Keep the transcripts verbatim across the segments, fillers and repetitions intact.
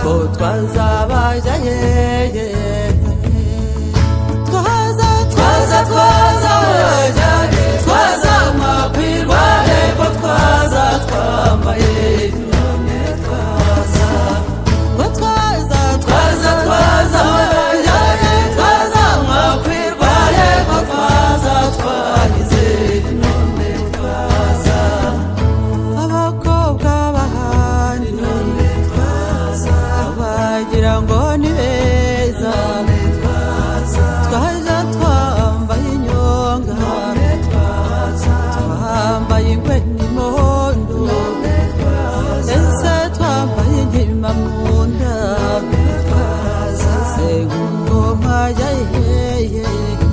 ko twazabaja yeye twaza twaza twaza wajyane twaza makwirwa heko twaza twambaye none twaza ko twaza twaza twaza wajyane twaza makwirwa heko twaza twahize none twaza abakobwa bahandi none twaza bagira ngo ni beza twaza twambaye inyonga twambaye ingwe n'imondo ese twambaye inkima mu nda se ngoma yayeye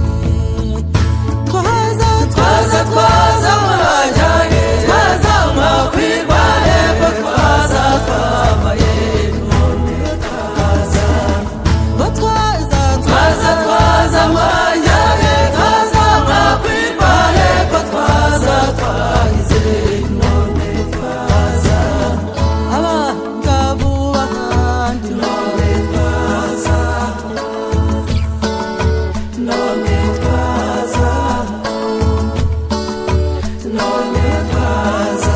twaza twaza twaza mwajyane twaza mwakwirwa heko twaza twambaye none twaza twaza twaza twaza mwajyane twaza mwakwirwa heko twaza twahize none twaza abangavu bahandi none twaza none twaza none twaza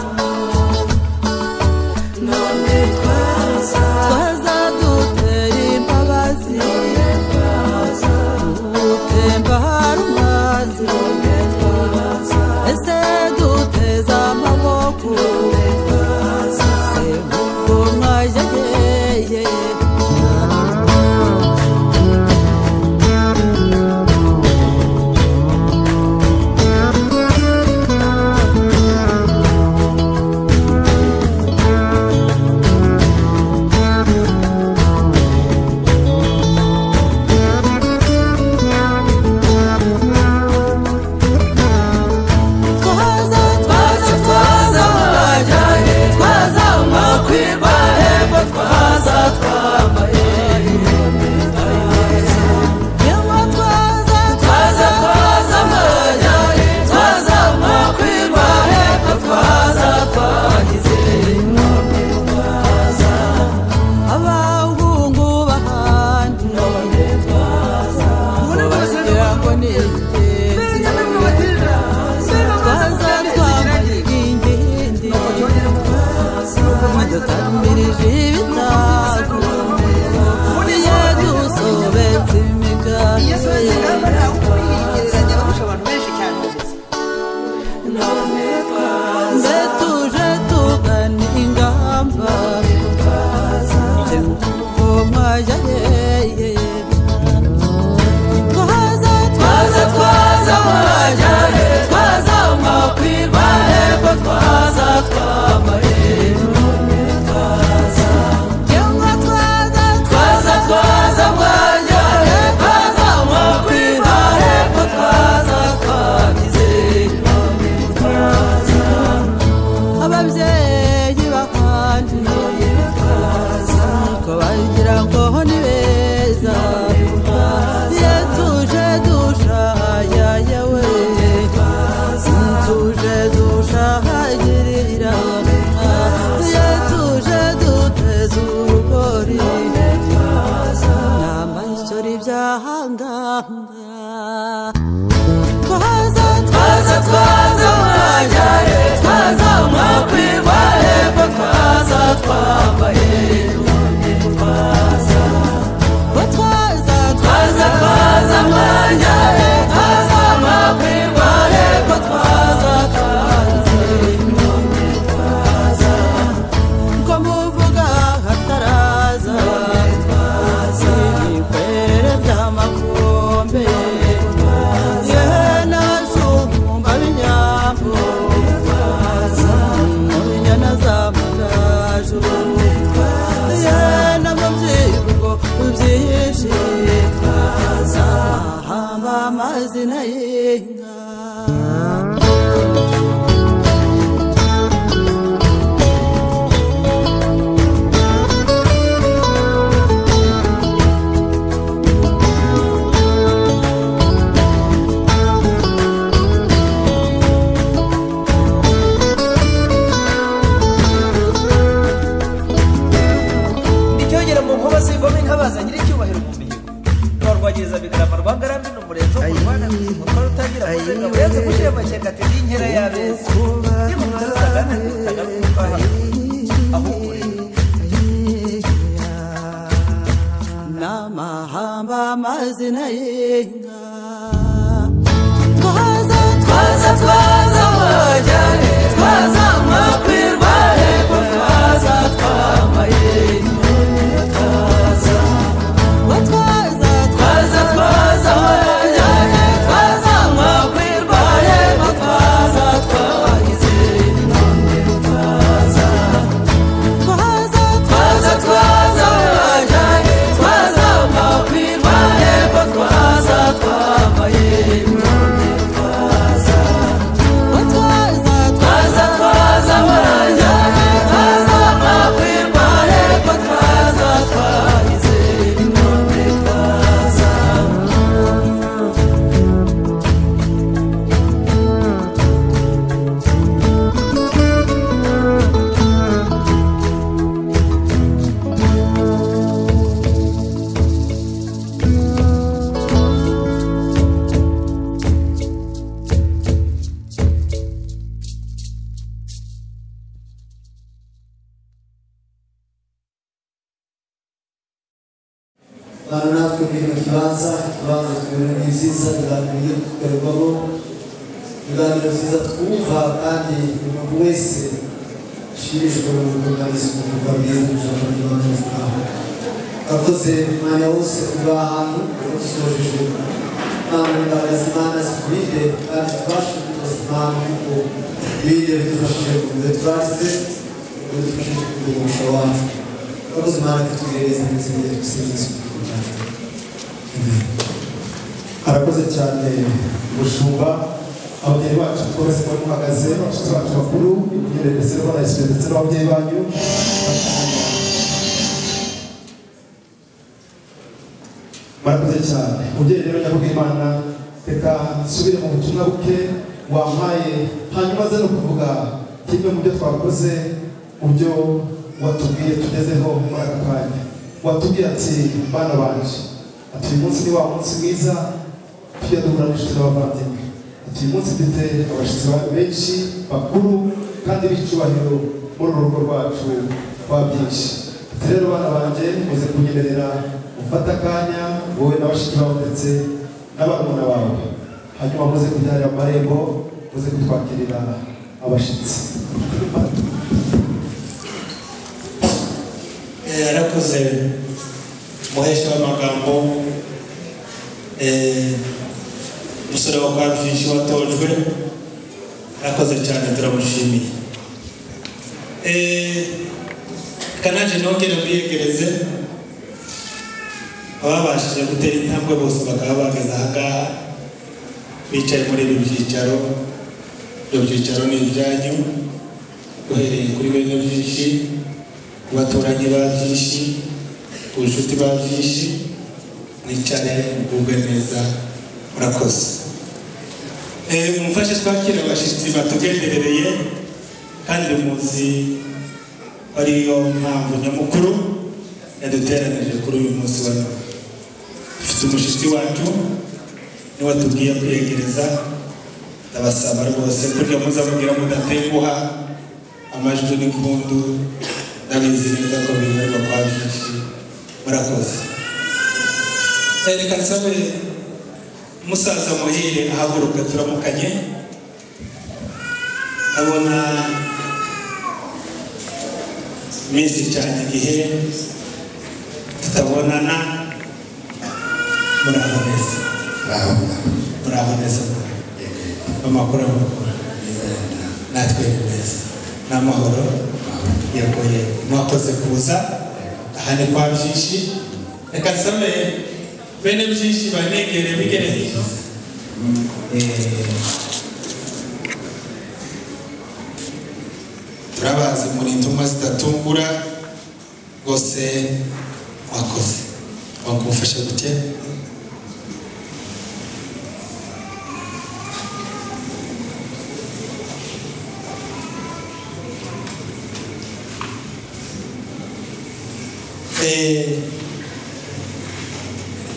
none twaza twaza dutera imbabazi dutemba harumazi ese duteza amaboko se ubwo mwajyeye twaza twaza twaza mwajyane twaza mwakwirwa heko twaza twambaye yemwe twaza twaza twaza mwajyane twaza mwakwirwa heko twaza twagize none twaza abahungu bahandi none twaza bagira ngo ni ingenzi twaza twambaye ingindi dutamirije ibitago iyo dusobetse imigani none twaza tuje tugana ingamba ngo mwajyane twaza twaza twaza mwajyane twaza mwakwirwa heko twaza twambaye none twaza yemwe twaza twaza twaza mwajyane twaza mwakwirwa heko twaza twagize none twaza ababyeyi bahandi none twaza ko bagira ngo ni beza iyo tuje dushaya yewe tuje dushahagirira iyo tuje duteza urugori n'amashyori byahanganga twaza twaza twaza mwajyane twaza mwakwirwa heko twaza twambaye none twaza twaza twaza twaza mwajyane twaza mwakwirwa heko twaza twahize none twaza ko muvuga hataraza ibikwerere by'amakombe yewe n'abashumba b'inyambo mu nyana z'amagaju rutabaza nyiricyubahiro mu mihigo rwarwagiriza bigarama rwagaramye n'umurenzo mu rwanda kuko rutangira kuzenga burenze gushyira amakenga ati n'inkera y'abeza nimuze rutagana rutagana twahiye ahubwo n'amahamba amazina y'inka twaza twaza twaza wajyane twaza mwakwirwa hepfo twaza twambaye twaza twaza twaza twaza wajyane twaza mwakwirwa hepfo twaza twahize none twaza twaza twaza twaza wajyane twaza mwakwirwa hepfo twaza twambaye natwe muri mu kibanza ikibanza tubona ni byiza biganiro tukorerwamo ibiganiro byiza twumva kandi umuntu wese ashirijwe mu kuganiriza umuntu bwiza ijambo ry'Imana rivugaho akoze umwanya wose kuba ahantu dusojeje ntabwo imbaraga z'Imana zikurinde kandi tubashe kutoza impamvu kuko ibindi bidufashije kugira turaze bidufashije kugira umusha wacu akoze Imana kutugereza ndetse n'ibyo dusingiza arakoze cyane umushumba ababyeyi bacu twese bari muhagaze abashyitsi bacu bakuru imyere ndetse n'abanayisire ndetse n'ababyeyi banyu murakoze cyane umubyeyi rero nyakubwira Imana reka nsubire mu butumwa buke wampaye hanyuma aze no kuvuga kimwe mu byo twakoze mu byo watubwiye tugezeho muri aka kanya watubwiye ati bana banje ati uyu munsi ni wa munsi mwiza tujya duhura n'inshuti n'abavandimwe ati uyu munsi mfite abashyitsi benshi bakuru kandi b'icyubahiro muri uru rugo rwacu rwa byinshi ati rero bana banjye muze kunyemerera ufate akanya wowe n'abashiki bawe ndetse n'abarumuna bawe hanyuma muze kubyarira mu marembo muze kutwakirira abashyitsi yarakoze muhesha w'amagambo umusore wa kwa byinshi watojwe yarakoze cyane turamushimiye kanaje nongera mbiyegereze ababashije gutera intambwe bose bakaba bageze aha ngaha bicaye muri ibi byicaro ibyo byicaro ni ibyanyu uhereye kuri bene byinshi ku baturanyi ba byinshi ku nshuti ba byinshi mwicare mugubwe neza murakoze mumfashe twakira abashyitsi batugenderereye kandi muzi ariyo mpamvu nyamukuru yaduteranije kuri uyu munsi wa none dufite umushyitsi wacu niwe tubwiye kwiyegereza ndabasaba rwose kurya muzamubwira mudatenguha amajwi n'impundu ndabizi neza ko biberwa kwa byinshi murakoze reka nsabe umusaza muhire ahaguruka turamukanye abona iminsi cyane igihe tutabonana muraho neza muraho neza amakuru amakuru natwe neza n'amahoro yagoye mwakoze kuza aha ni kwa byinshi reka nsabe bene byinshi banegere bigereye turabazi muri intumwa zidatungura rwose mwakoze wakufasha gute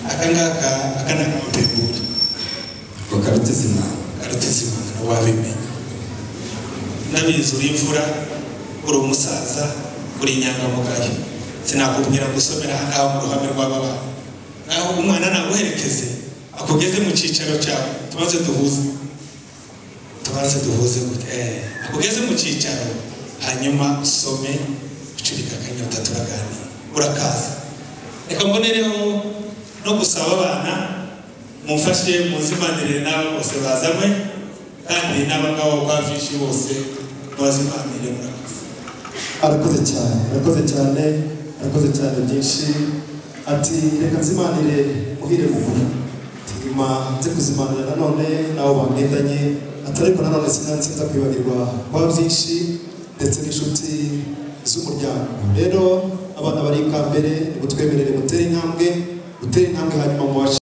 akangaka akana kamutegura bakarutizima karutizima wabimenye nabizi uri imfura uri umusaza uri inyangamugayo sinakubwira gusomera ahangaha mu ruhame rw'ababa naho umwana naguherekeze akugeze mu cyicaro cyawe tumaze duhuze tumaze duhuze eh akugeze mu cyicaro hanyuma usome ucurika akanyota turaganira urakaza reka mbonereho no gusaba abana mumfashe muzimanire nabo bose bazamwe kandi n'abagabo kwa fishi bose bazimanire murakoze. Arakoze cyane arakoze cyane arakoze cyane byinshi ati reka nzimanire muhire mukuru tigima nze kuzimanira nanone nabo bamwendanye atariko nanone sinansiza kwibagirwa kwa byinshi ndetse n'inshuti z'umuryango. Rero abana bari kambere gutwemerere mutere intambwe mutere intambwe hanyuma mu wacu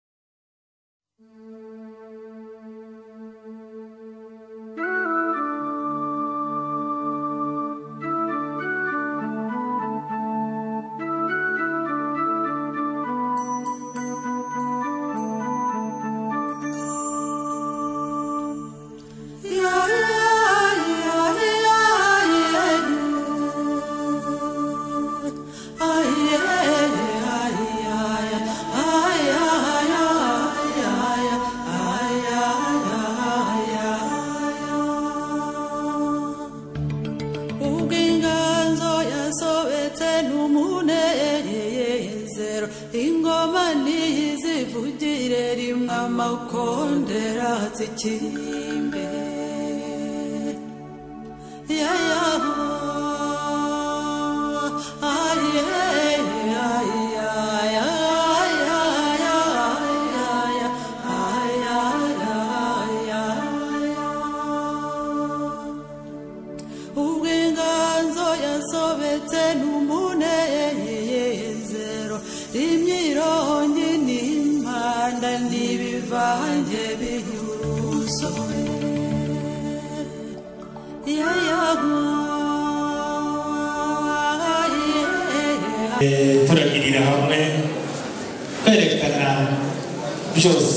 turagirira hamwe kwerekana byose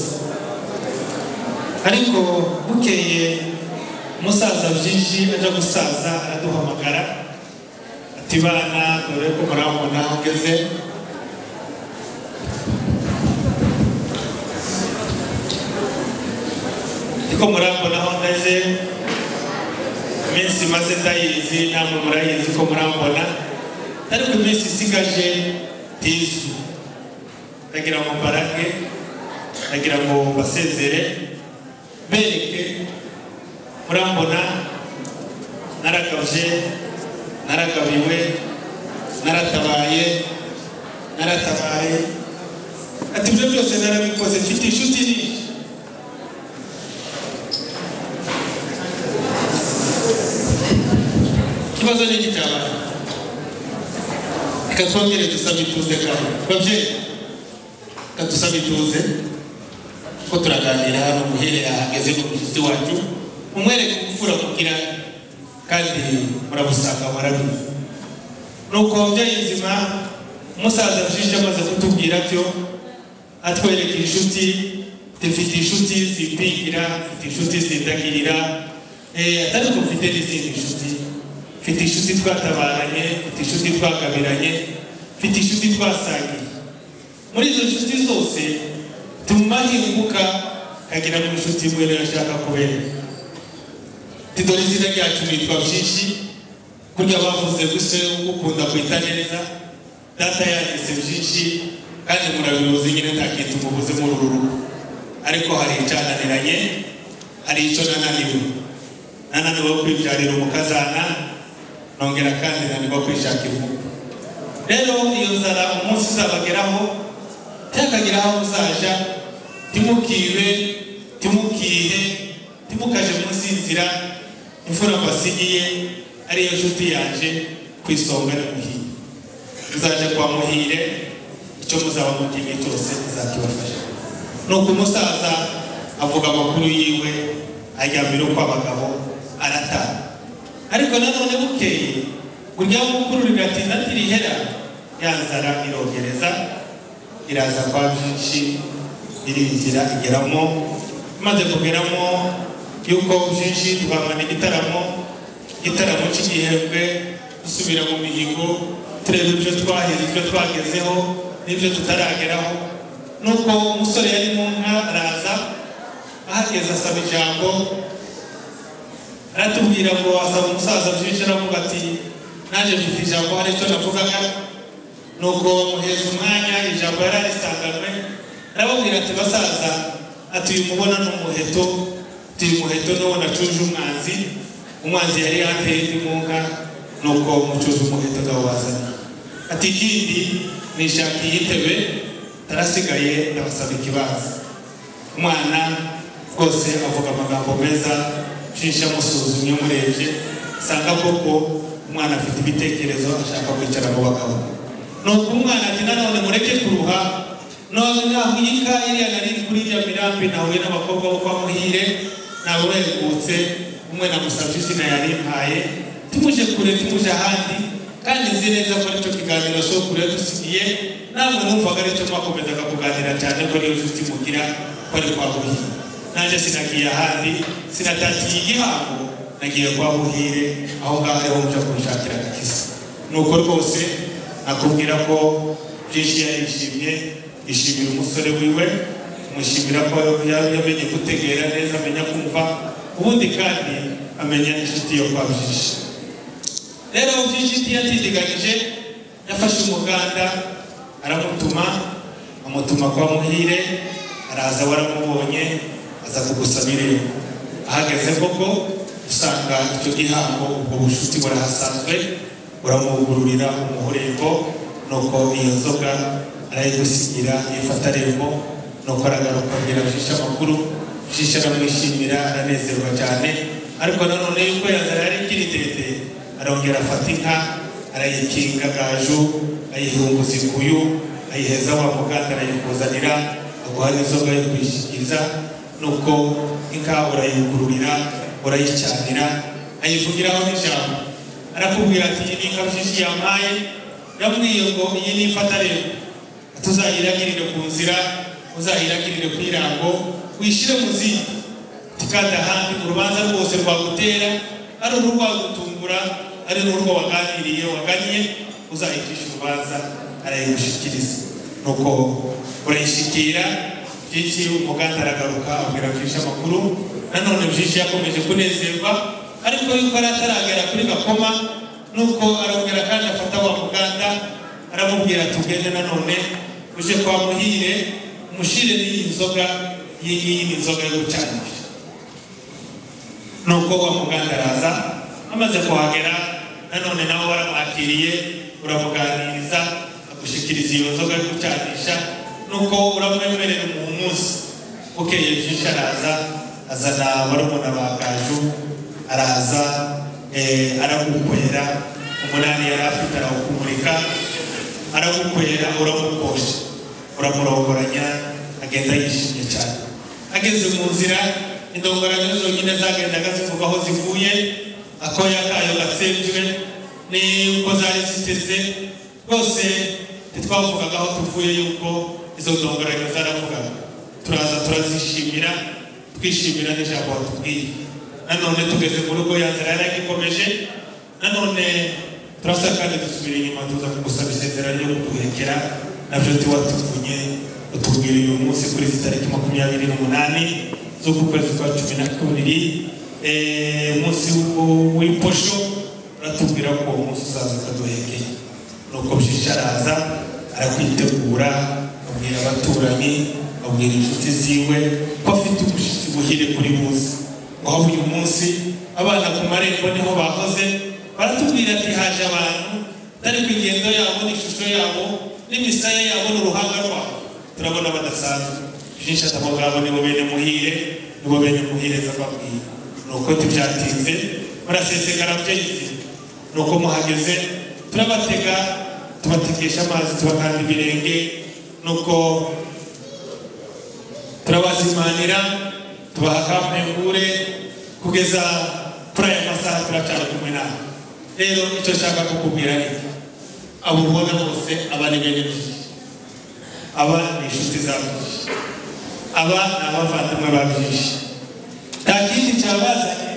ariko bukeye umusaza byinshi aja gusaza araduhamagara ati bana dore ko murabona hageze iko murabona aho ndeze iminsi maze ndayizi namwe murayizi ko murabona ariko iminsi isigaje tizu ndagira ngo mbarage ndagira ngo basezere bereke murambona narakabye naragabiwe naratabaye naratabaye ati ibyo byose narabikoze mfite inshuti nyinshi ikibazo ni iki cyabaye reka twongere dusabe ituze kandi babyeyi reka dusabe ituze ko turaganira hano muhere yahageze mu mushyitsi wacu umwereke gufura kugira kandi murabusanga murabizi nuko babyeyi nzima umusaza byinshi amaze kutubwira byo atwereka inshuti dufite inshuti zipingira dufite inshuti zindagirira atari ko mfite n'izindi inshuti mfite inshuti twatabaranye mfite inshuti twagabiranye mfite inshuti twasangiye muri izo nshuti zose tumahinguka kagira mu inshuti imwe rero ashaka kubereka tidore izina ryacu nitwa byinshi kurya bavuze gusa ukunda kwita neza data yanditse byinshi kandi murabiroze nyine ntakintu mubuze muri uru rugo ariko hari icyananiranye hari icyo nananiwe nananiwe kwibyarira umukazana nongera kandi nananiwe kwishakira umukwe rero iyo nzara umunsi uzabageraho cyakagira aho uzaja timukiwe timukihe timukaje munsi y'inzira imfura mbasigiye ariyo nshuti yaje kwisonga na muhire uzaje kwa muhire icyo muzaba mugiye cyose uzakibafasha nuko umusaza avuga amakuru yiwe ajyambira uko abagabo arataha ariko nanone bukeye kurya mukuru rigatinda tirihera yanzara irogereza iraza kwa byinshi irinzira igeramo maze kugeramo yuko byinshi tubamana igitaramo igitaramo cy'igihembwe dusubira mu mihigo turebe ibyo twahize ibyo twagezeho n'ibyo tutarageraho nuko umusore yari mu nka araza ahageze asaba ijambo aratubwira ngo asaba umusaza byinshi aravuga ati naje mfite ijambo hari icyo navugaga nuko muheza umwanya ijambo yari arisanganwe arababwira ati basaza ati uyu mubona n'umuheto uyu muheto n'uwo nacuje umwanzi umwanzi yari yateye indi mu nka nuko mucuje umuheto ndawazana ati ikindi nishakiye itebe tarasigaye ndabasaba ikibazo umwana rwose avuga amagambo meza shisha musuzumye murebye sanga koko umwana afite ibitekerezo ashaka kwicara mu bagabo nuko umwana ati nanone mureke kuruha none naho yika iriya nari kuri iriya mirambi nawe n'abakobwa bo kwa Muhire nawe wegutse umwe namusabye izina yari impaye tumuje kure tumuje ahandi kandi nzi neza ko nicyo kiganiro cyo kure dusigiye namwe numvaga aricyo mwakomezaga kuganira cyane ko niyo nshuti mugira ko ari kwa Muhire nanjye sinagiye ahandi sinatatiye igihango nagiye kwa Muhire aho ngaho ariho nja kunshakira agakiza nuko rwose nakubwira ko byinshi yarishimye ishimira umusore wiwe mushimira ko yamenye gutegera neza amenya kumva ubundi kandi amenya inshuti yo kwa byinshi rero byinshi yatindiganyije yafashe umuganda aramutuma amutuma kwa Muhire araza waramubonye aza kugusabira ahageze koko usanga icyo gihango ubwo bushuti burahasanzwe uramugururira umuhoreko nuko iyo nzoga arayigusigira yifata rembo nuko aragaruka abwira byinshi amakuru byinshi aramwishimira aranezerwa cyane ariko nanone yuko yazara yari ikiri ndende arongera afata inka arayikinga gaju ayihunguza ikuyu ayiheza wa muganga arayikuzanira aguha n'inzoga yo kwishyikiriza nuko inka urayigururira urayicanira ayivugiraho n'ijambo arakubwira ati iyi ni inka byinshi yamaye yambwiye ngo iyi ni ifata rero tuzayiragirire ku nzira uzayiragirire ku irango wishire mu zindi tikanda handi urubanza rwose rwagutera ari urwagutungura ari n'urwo waganiriye waganiye uzayitisha urubanza arayigushikiriza nuko urayishikira byinshi umuganda aragaruka abwira byinshi amakuru nanone byinshi yakomeje kunezerwa ariko yuko arataragera kuri Gakoma nuko arongera kandi afata wa muganda aramubwira tugende nanone uje kwa Muhire umushire n'iyi nzoga iyi ni inzoga yo gucanisha nuko wa muganda araza amaze kuhagera nanone nawe waramwakiriye uramuganiriza agushikiriza iyo nzoga yo gucanisha nuko uramwemerera mu munsi ukeye byinshi araza azana barumuna ba Gaju araza eh aragukwera umunani yari afite arakumurika aragukwera uramukosha uramurongoranya agenda yishimye cyane ageze mu nzira indongoranyo zonyine zagendaga zivugaho zivuye akoya kayo gatsembwe ni uko zari ziteze rwose twavugaga aho tuvuye yuko izo ndongoranyo zaravugaga turaza turazishimira twishimira n'ijambo tubwiye nanone tugeze mu rugo yanzara yaragikomeje nanone turasa kandi dusubira inyuma tuza kugusaba isezerano ryo kuduhekera nabyo tiwatuvunye utubwira uyu munsi kuri tariki makumyabiri n'umunani z'uku kwezi kwa cumi na kabiri umunsi w'imposho uratubwira ko uwo munsi uzaza ukaduhekeye nuko byinshi araza arakwitegura abwira abaturanyi abwira inshuti ziwe ko afite umushyitsi buhire kuri buze aho uyu munsi abana ku marembo niho bahoze baratubwira ati haje abantu tari ku ingendo yabo n'ishusho yabo n'imisaya yabo n'uruhanga rwabo turabona badasanzwe byinshi atabagabo nibo bene Muhire nibo bene Muhire zababwira nuko tibyatinze barasesegara byegeze nuko muhageze turabatega tubatekesha amazi tubakanda ibirenge nuko turabazimanira tubaha kampengure kugeza kuri aya masaha turacyari kumwe nawe rero icyo nshaka kukubwira ni abo ubona bose abari bene byinshi aba ni inshuti zabujije, aba ni abavandimwe babujije, nta kindi cyabazanye.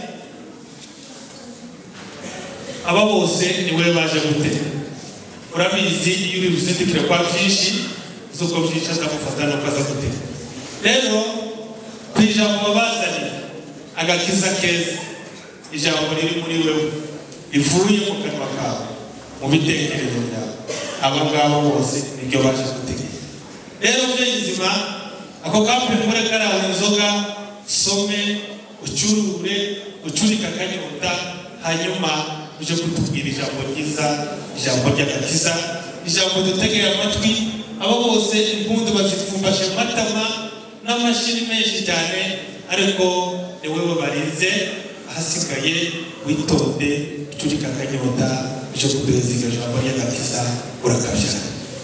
Aba bose niwe baje gutera. Urabizi iyo uri ruzindikire kwa byinshi zuko byinshi azamufata no kaza gutera. Rero kwijambo babazanye agakiza keza, ijambo riri muri wewe rivuye mu kanwa kawe, mu bitekerezo byawe, aba ngabo bose nibyo baje gutegeka. Rero by'izima ako kampe muri karawe inzoga some ucurure ucurika kanyota, hanyuma uje kutubwira ijambo ryiza, ijambo ry'agakiza, ijambo dutegera amatwi. Abo bose impundu bazifumbashe matama n'amashini menshi cyane, ariko ni wewe barinze, ahasigaye witonde ucurika kanyota, uje kuduheza ijambo ry'agakiza, urakabyara.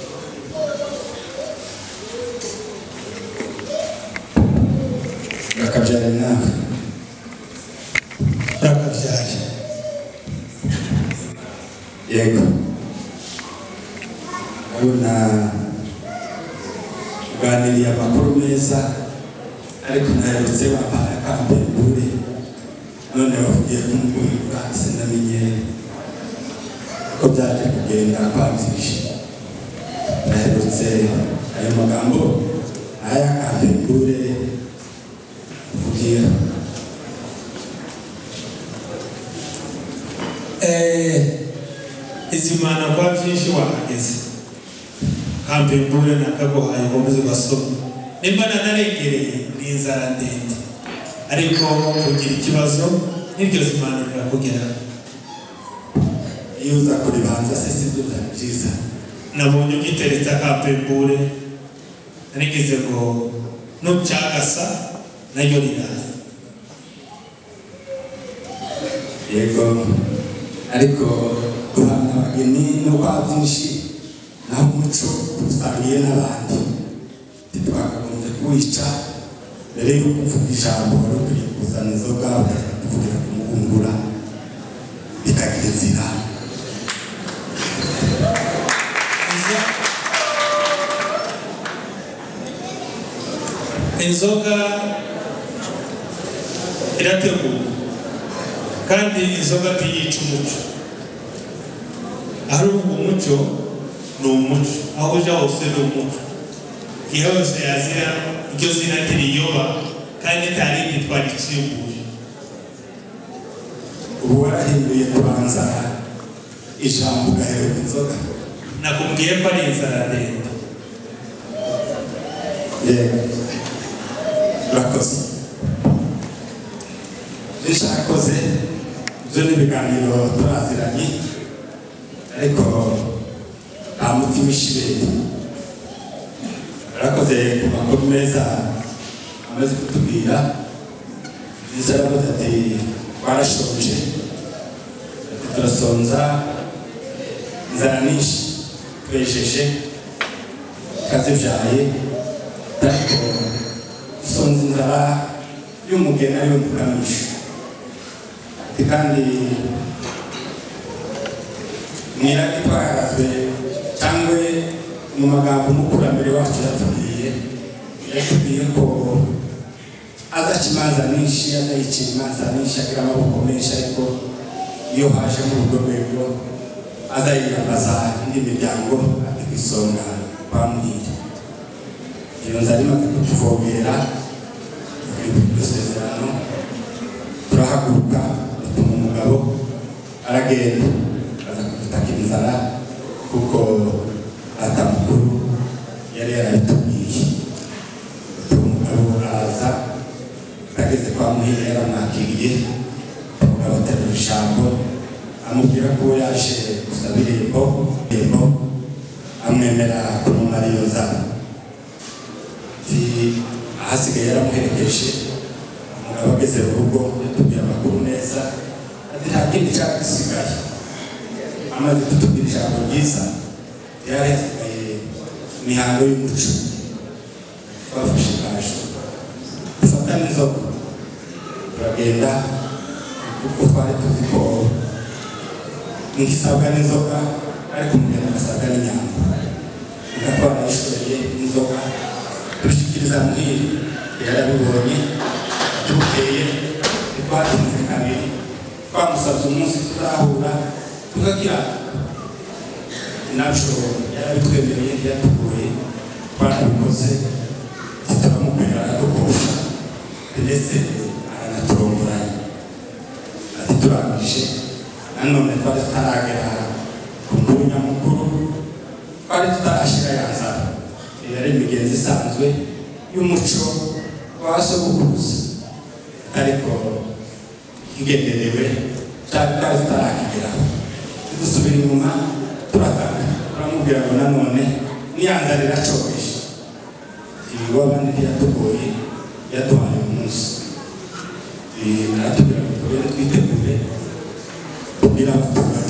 urakabyara nawe urakabyara. yego urabona uganiriye amakuru meza, ariko naherutse bampaye akambembure, none bavugiye kumugurira sinamenye ko byaje kugenda kwabyishe. Naherutse ayo magambo aya akambembure uvugira eh izimana kwa byinshi wahageze, kambembure nakaguhaye ngomeze basoma. Nimba nanaregereye ni inzara ndende, ariko kugira ikibazo niryo zimana birakugera. iyo uza kuribanza se sibyo byiza. Nabonye ugiteretse akambembure, narigize ngo nucyagasa nayo riraza. yego ariko guhana abageni no kwa byinshi naho umuco usangiye n'abandi, ntitwakagombye kuwica. mbere yo kuvuga ijambo wari ukwiye kuzana inzoga ukavugira kumugungura bikagira inzira. Inzoga irategura kandi inzoga ntiyica umuco. Ahari umuco ni umuco, aho ujya hose ni umuco. Iyo hose yazira iryo zina tiriyoba kandi ntarindi twaricimbuye. ubu warahinduye kubanza ijambo ugaheruka inzoga. Nakubwiye ko ari inzara ndende. yego urakoze. bishakoze ibyo ni ibiganiro turaziranye, ariko nta mutima ishibere. urakoze ku makuru meza amaze kutubwira. ndetse aravuze ati twarashonje, ati turasonza, inzara nyinshi twejeje kazibyaye, ariko usonza inzara y'umugeni ariwe mukamisha. kandi mwirage twaharazwe cyangwa mu magambo umukurambere wacu yatubwiye, yatubwiye ko azaca imanza nyinshi, azayicira imanza nyinshi, agira amaboko menshi, ariko iyo haje muri urwo rwego azayiyambaza indi miryango ati ku isonga kwa muhire. iyo nzara imaze kutuvogera iryo sezerano, turahaguruka dutuma umugabo aragenda aza kudutaka inzara, kuko atamukuru yari yarabitubwiye. umugabo araza, ageze kwa muhire yaramwakiriye, umugabo aterura ijambo amubwira ko yaje gusaba irembo, irembo amwemera kumumara iyo nzara. ahasigaye yaramuherekeje. umugabo ageze mu rugo yatubwiye amakuru neza, ati nta kindi cyari gisigaye. amaze kutubwira ijambo ryiza, yari hasigaye imihango y'umuco. twafashe ikaje dufata n'inzoga turagenda, kuko twari tuzi ko nk'isabwa n'inzoga ariko umugeni agasabwa n'inyama. ugatwara ishoreye inzoga dushikiriza muhiri yarabibonye tukeye twatinze kabiri twamusabye umunsi tuzahura tukagira nabyo yarabitwemereye yatugoye twarabikoze tutamubwira dukurusha ndetse aranaturongoranye ati turangije nanone twari tutaragera ku nkuru nyamukuru twari tutarashyira yanzara yari imigenzi isanzwe y'umuco wa sogokuruza ariko igenderewe cyari twari tutarakigeraho dusubira inyuma turatanga turamubwira ngo nanone niyanzara iracoresha ibigo abandi ntiyatugoye yaduhaye umunsi aratubwira ngo tugende twitegure kugira ngo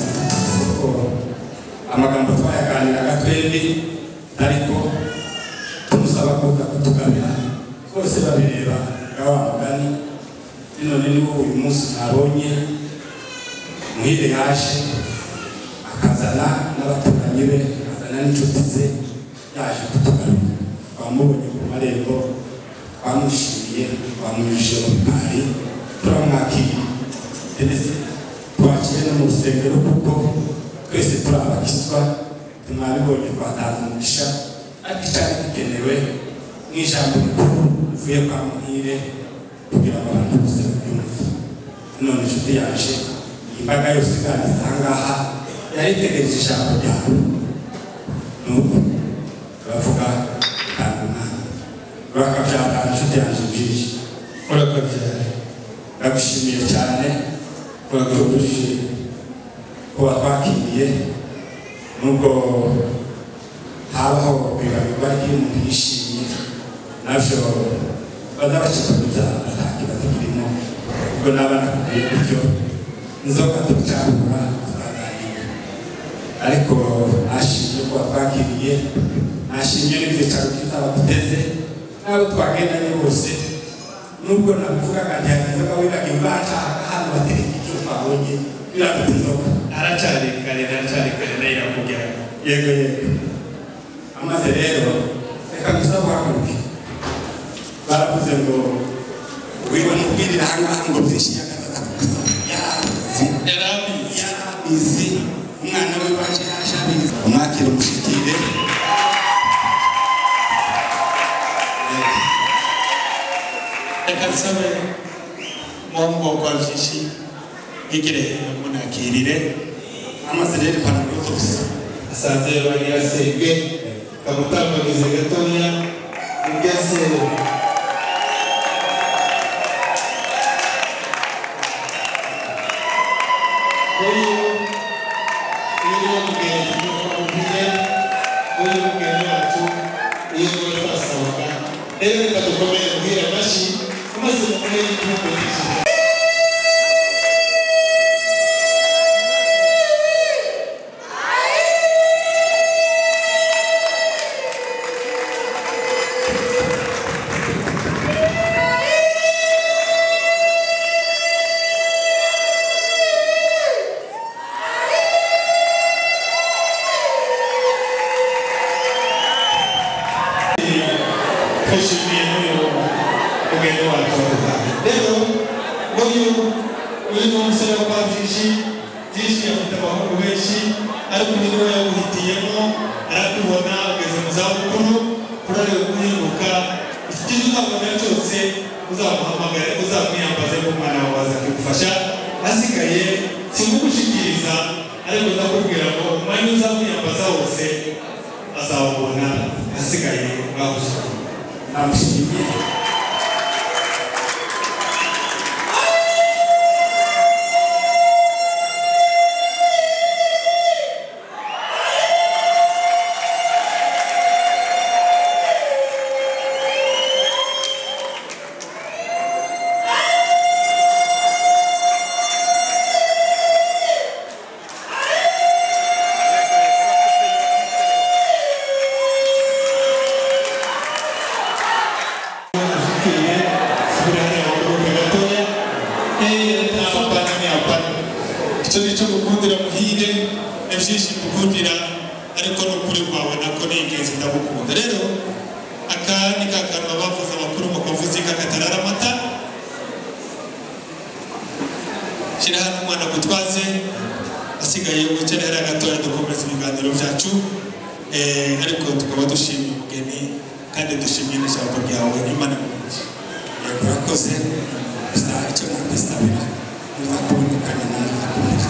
amagambo twayaganiraga twembi ariko tumusaba kuza kutugabira rwose babireba ngawa mugani none niwo uyu munsi nabonye muhire yaje akazana n'abaturanyi be akazana n'inshuti ze yaje kutugabira twamubonye ku marembo twamushimiye twamwujije mu bikari turamwakira ndetse twakire no mu rusengero kuko twese turabakizwa tumwabibonye twatanze umugisha ariko icyari gikenewe n'ijambo rikuru rivuye kwa muhire kugira ngo abantu bose babyumve none inshuti yaje imbaga yose iganiriza aha ngaha yari itegereje ijambo ryawe nuko turavuga kanduna urakabyara inshuti yanjye byinshi urakabyara ndagushimiye cyane uraguruje kuba twakiriye nubwo habaho kwibagirwa ry'umuntu yishimye nabyo baza bakikubuza nta kibazo kirimo ubwo n'abana kubwiye gutyo inzoga tucagura turaganira ariko nashimye kuba twakiriye nashimye n'ibyicaro byiza baduteze n'abo twagendanye bose nubwo nabivugaga ntiyagizaga wibagiwe bashaka hano batereka icyo twabonye birafite inzoga aracari kare aracari kare nayo irakubwira yego yego amaze rero reka gusa guhaguruke baravuze ngo wibona ubwirira ahangaha ngo byinshi yagazaza kukaza yarabizi yarabizi umwana we waje yaje abizi umwakira umushikire reka nsabe mwongo kwa byinshi igire munakirire amaze rero ipantaro zose asanze bagira senge kamutambagize gatoya ingese uyu uyu mugenzi w'umubyeyi uyu mugenzi wacu uyu niwe twasabaga rero reka dukomere kubwira amashyi amaze mukomere igihugu cy'isi twishimiye n'uyu mugeni wacu rero uyu uyu ni umusore wa byinshi byinshi afite abahungu benshi ariko uyu niwe yawuhitiyemo aratubona ageze mu zabukuru turareba guhinduka ikintu uzabona cyose uzamuhamagare uzamwiyambaze n'umwana wawe aza kugufasha hasigaye simugushikiriza ariko ndakubwira ngo umwanya uzamwiyambaza wose azawubona hasigaye babushaka namushimiye byinshi gukundira ariko no kuri kwawe nako ni ingenzi ndagukunda rero aka ni kakanwa bavuze amakuru mu kuvuze kakatarara mata shira hano umwana gutwaze asigaye ubukenera gatoya dukomeza ibiganiro byacu eh ariko tukaba dushimye umugeni kandi dushimye n'ijambo ryawe Imana umugisha urakoze saa cyo na pistabira muzakubonekana n'umukomeje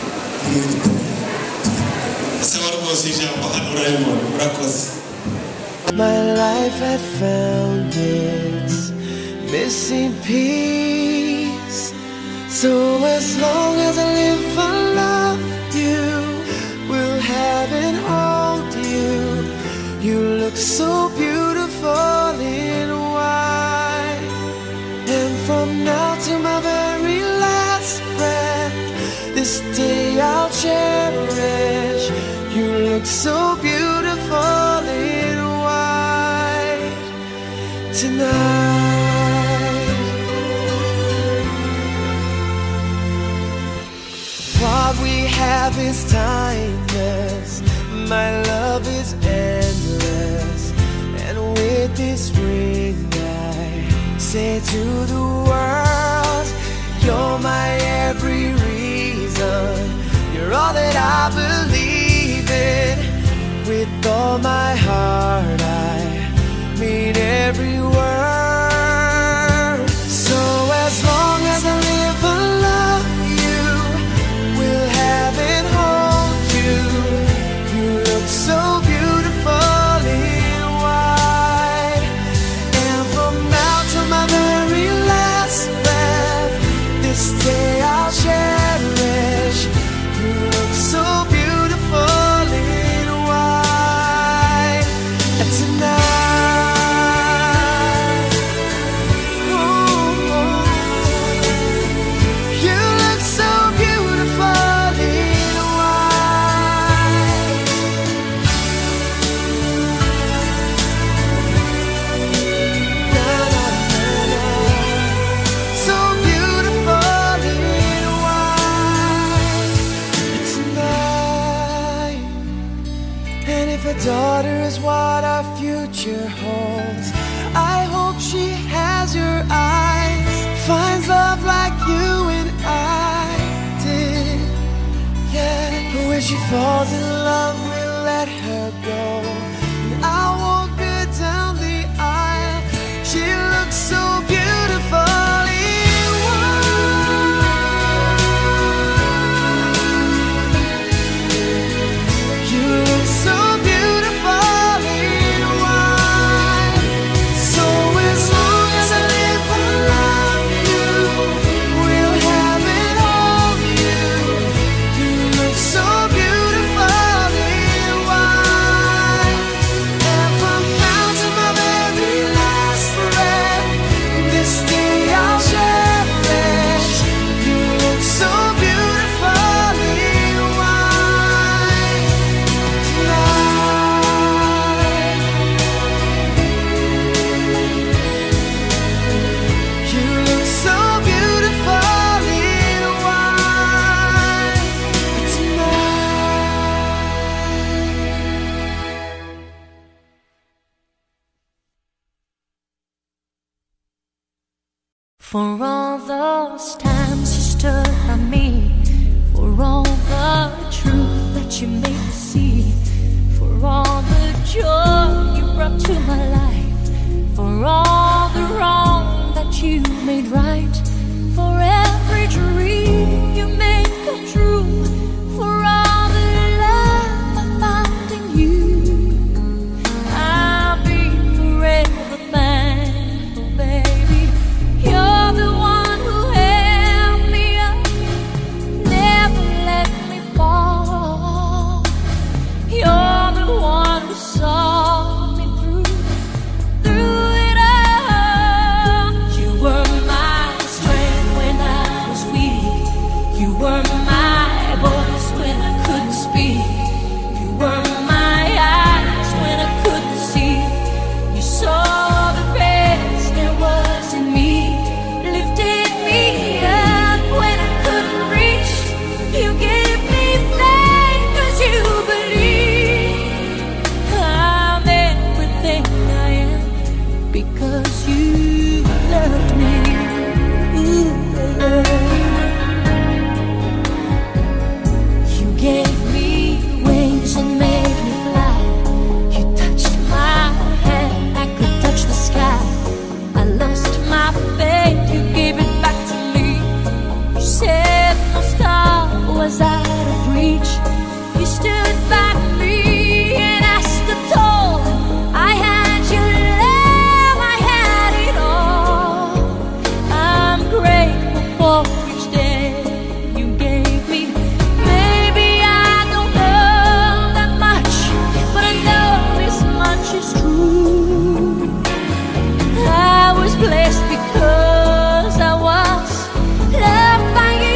sawa rwose ijambo hano urayibona urakoze. My life had found its missing piece. So as long as I live, I love you, will have and hold you. You look so beautiful in white. And from now to my very last breath, this day I'll cherish. You look so beautiful in white tonight. What we have is timeless. My love is endless. And with this ring I say to the world, you're my every reason. You're all that I believe in. With all my heart I mean every word. So as long as I live, I love you, will have and hold you. You look so beautiful in white. And from now to my very last breath, this day I'll cherish. You look so beautiful in white tonight. Oh, oh. You look so beautiful in white. Na, na, na, na. So beautiful in white tonight. And if a daughter is what our future holds, I hope she has your eyes, finds love like you and I did. Yeah, but when she falls in love, we'll let her go. And I'll walk her down the aisle. She looks so beautiful in white. You look so beautiful in white. So as long as I live, I love you, will have and hold you. You look so beautiful in white. And from now to my very last breath, this day I'll cherish. You look so beautiful in white tonight. You look so beautiful in white tonight. For all those times you stood by me, for all the truth that you made me see, for all the joy you brought to my life, for all the wrong that you made right, for every dream you made come true, for all the love I found in you, I'll be forever thankful, baby. You're the one who held me up, never let me fall. You're the one because you loved me. Ooh, yeah. You gave me wings and made me fly. You touched my hand, I could touch the sky. I lost my faith, you gave it back to me. You said no star was out of reach. You stood by me and I stood tall. I had your love, I had it all. I'm grateful for each day you gave me. Maybe I don't know that much, but I know this much is true. I was blessed because I was loved by you.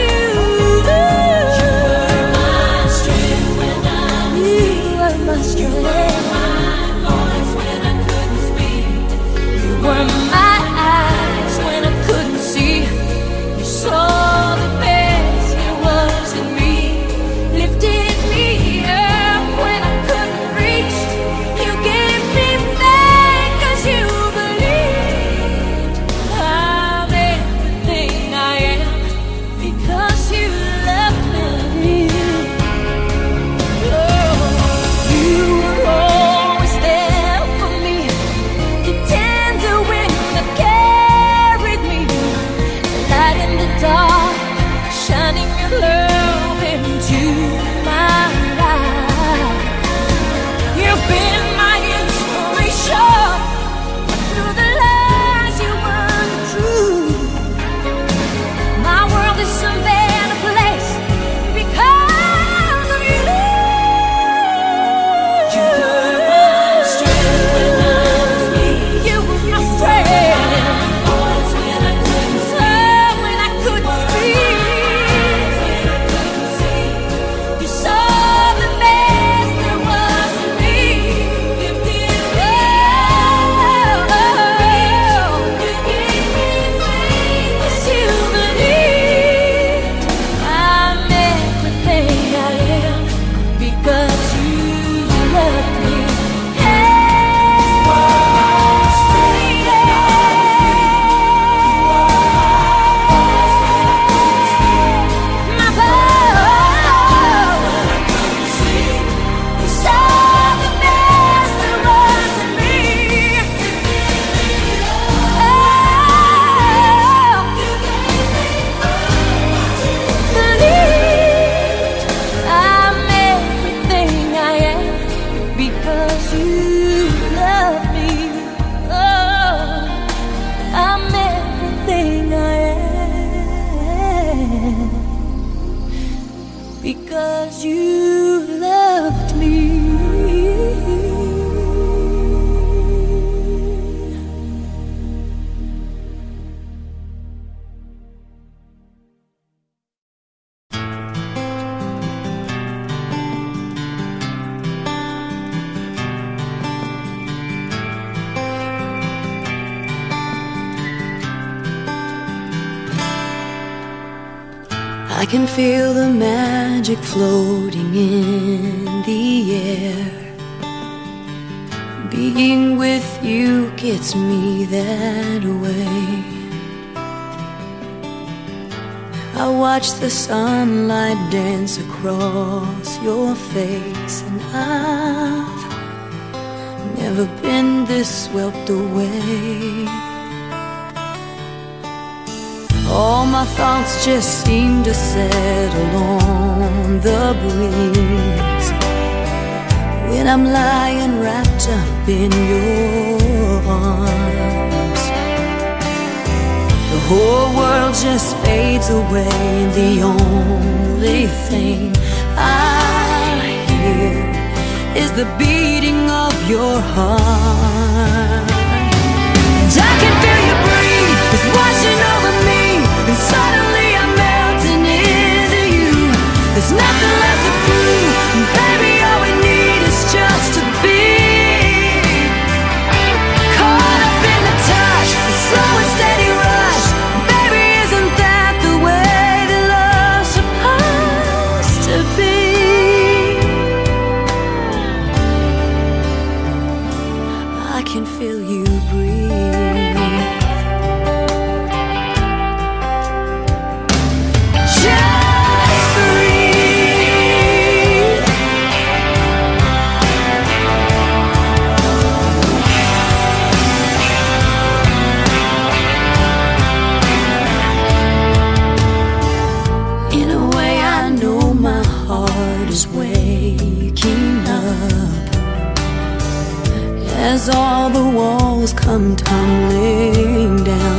My strength, my voice when I couldn't speak. You were my eyes when I couldn't see. You saw the best there was in me, lifted me up when I couldn't reach. You gave me faith 'cause you believed I'm everything I am because you loved me. Shining your love into my life. You've been my inspiration through the lies you weren't true. My world is a better place because of you. You were my strength when I was weak. You were my strength. Because you loved me. I can feel the magic floating in the air. Being with you gets me that way. I watch the sunlight dance across your face, and I've never been this swept away. All my thoughts just seem to settle on the breeze when I'm lying wrapped up in your arms. The whole world just fades away, and the only thing I hear is the beating of your heart. And I can feel you breathe, it's washing over me. And suddenly I'm melting into you. There's nothing left to prove, and baby, all we need is just to be caught up in the touch, the slow and steady rush. Baby, isn't that the way that love's supposed to be? I can feel you breathe. as all the walls come tumbling down.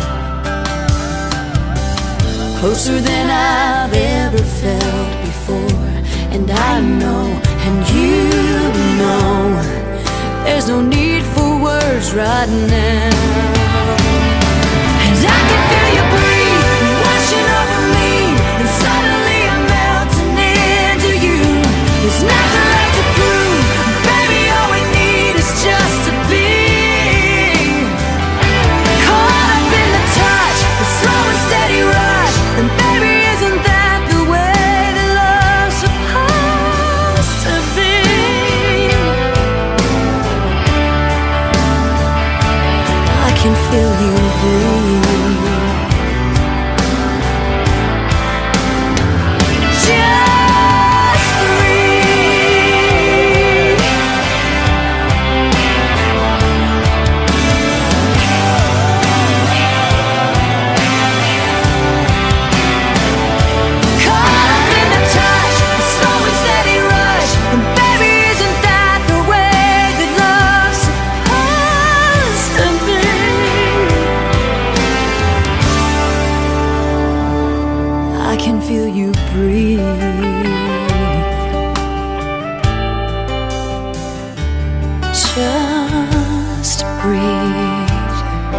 Closer than I've ever felt before. And I know, and you know, there's no need for words right now. And I can feel you breathe, washing over me, and suddenly I'm melting into you. There's nothing left to prove, baby, all we need is just to be. Caught up in the touch, the slow and steady rush, and baby, isn't that the way that love's supposed to be? I can feel you breathe. Just breathe. Caught up in the touch, the slow and steady rush, and baby, isn't that the way that love's supposed to be? I can feel you breathe. Just breathe.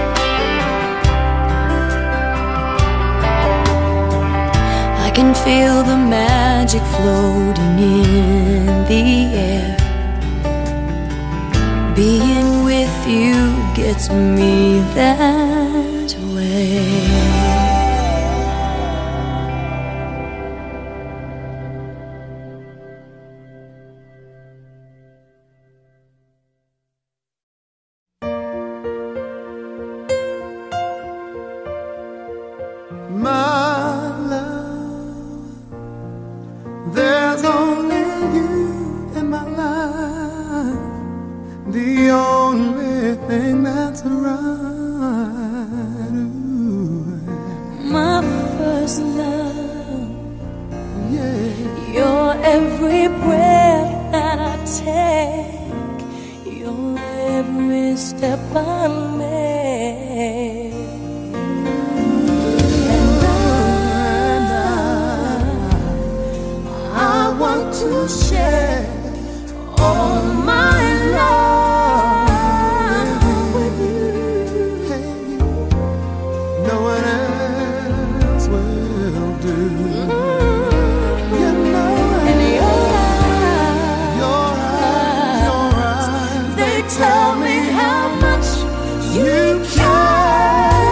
I can feel the magic floating in the air. Being with you gets me that way. My love, there's only you in my life, the only thing that's right. Ooh, My first love, yeah. your every breath that I take, your every step I make. And I, I want to share all my love with you. No one else will do. You know And your your eyes, your eyes, they tell me how much you care.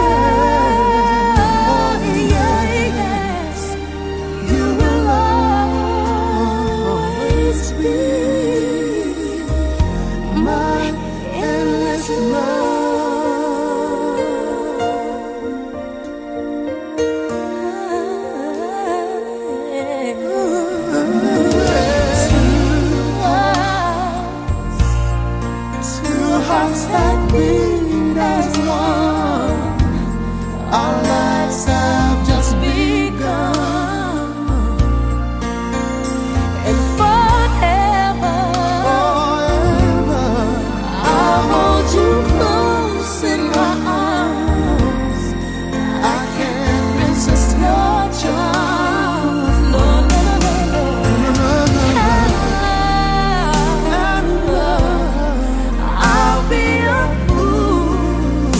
Yes, you will always be my endless two hearts that beat as one. Our lives have just begun. And forever, Forever, I'll hold you close in my arms. I can't Resist your charms. No, no, no, no, no. And love, I'll be a fool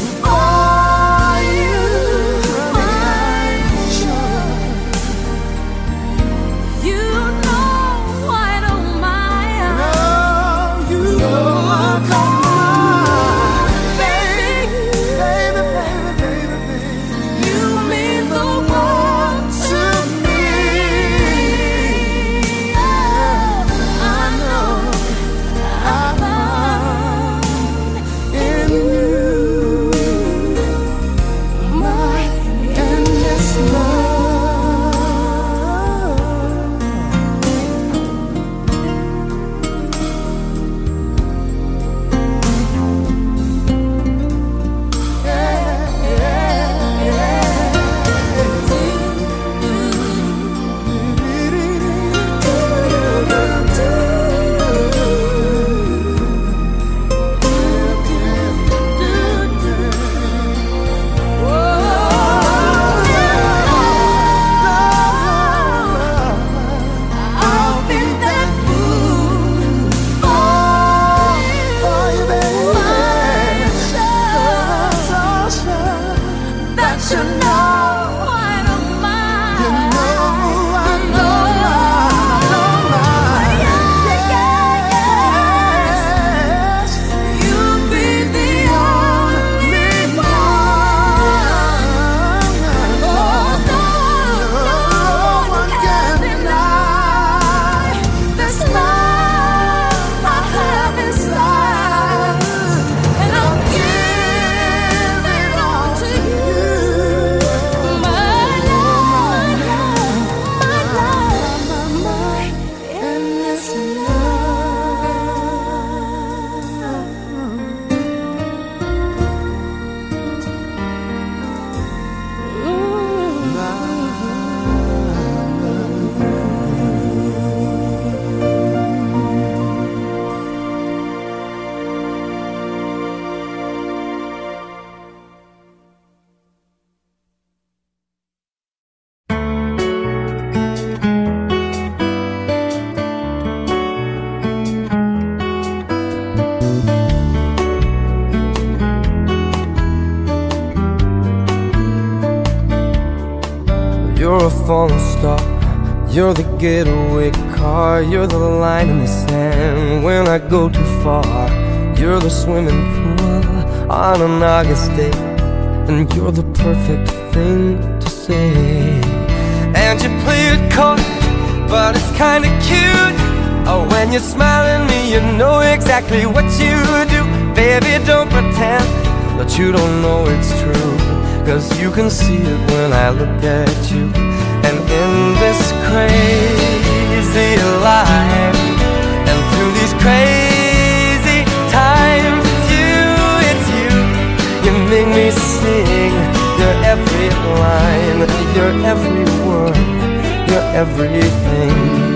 falling star. You're the getaway car. You're the line in the sand when I go too far. You're the swimming pool on an August day, and you're the perfect thing to say. And you play it cold, but it's kinda cute. Oh, when you smile at me, you know exactly what you do. Baby, don't pretend that you don't know it's true, 'cause you can see it when I look at you. And in this crazy life, and through these crazy times, it's you, it's you. You make me sing your every line, your every word, your everything.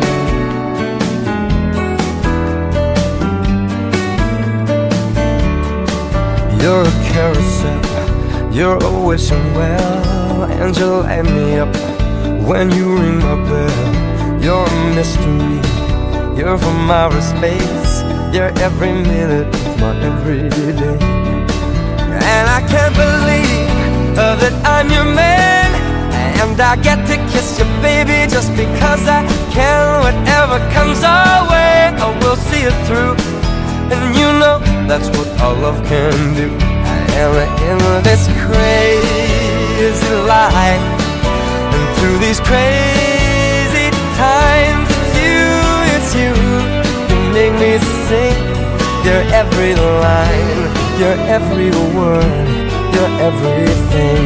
You're a carousel, you're a wishing well, and you light me up when you ring my bell. You're a mystery, you're from outer space. You're every minute of my everyday. And I can't believe uh, that I'm your man, and I get to kiss you, baby, just because I can. Whatever comes our way, I will see it through. And you know that's what our love can do. And in this crazy life, and through these crazy times, it's you, it's you. You make me sing your every line, your every word, your everything.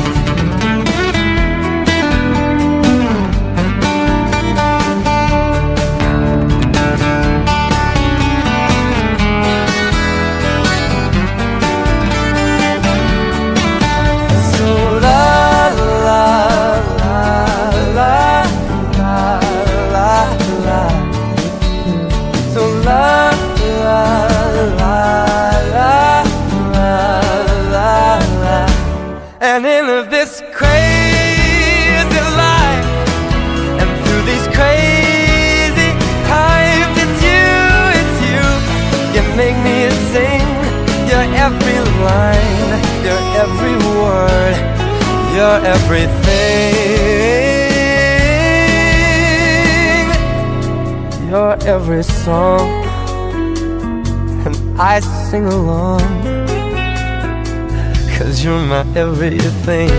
And in this crazy life, and through these crazy times, it's you, it's you. You make me sing your every line, your every word, your everything, your every song. And I sing along, 'cause you're my everything.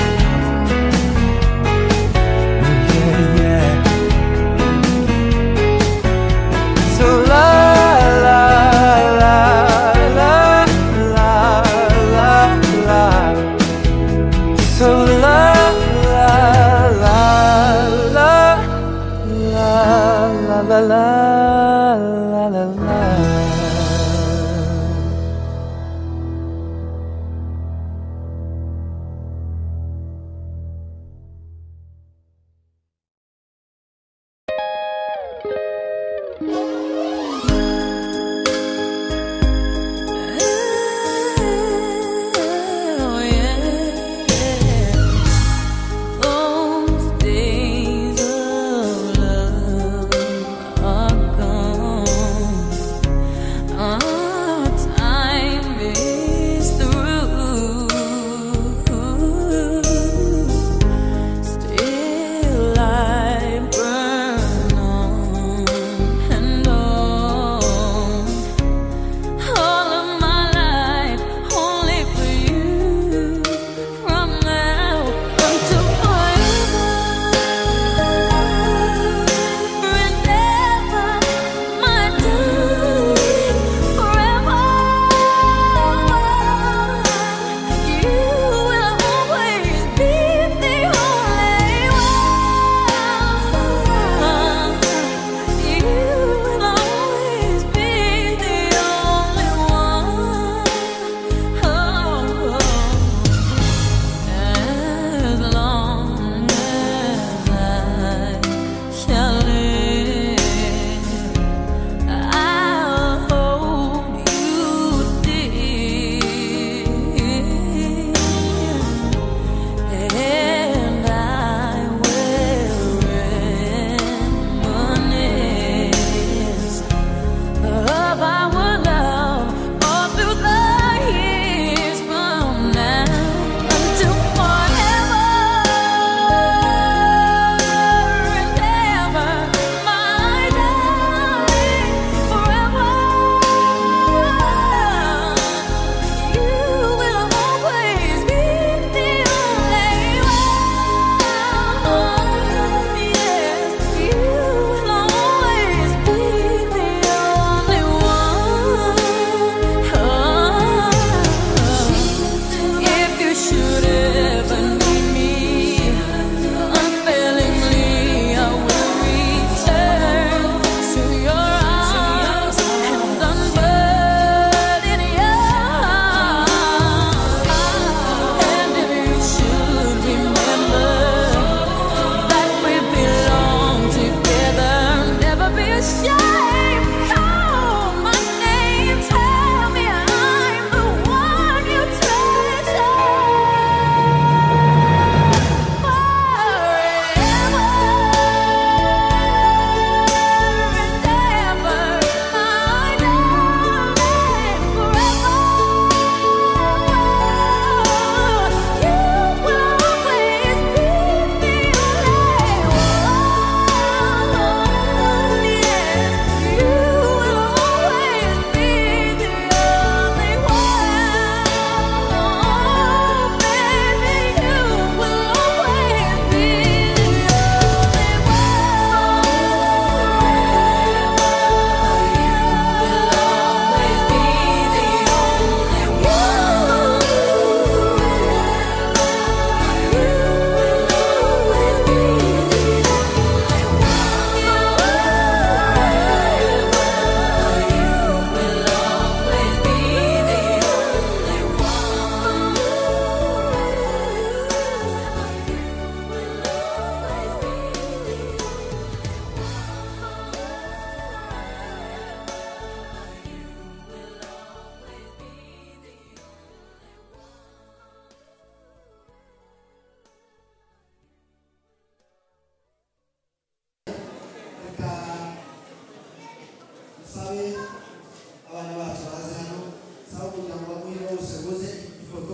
Yeah, yeah. So la la la la la la la. So la la la la la la la la la la.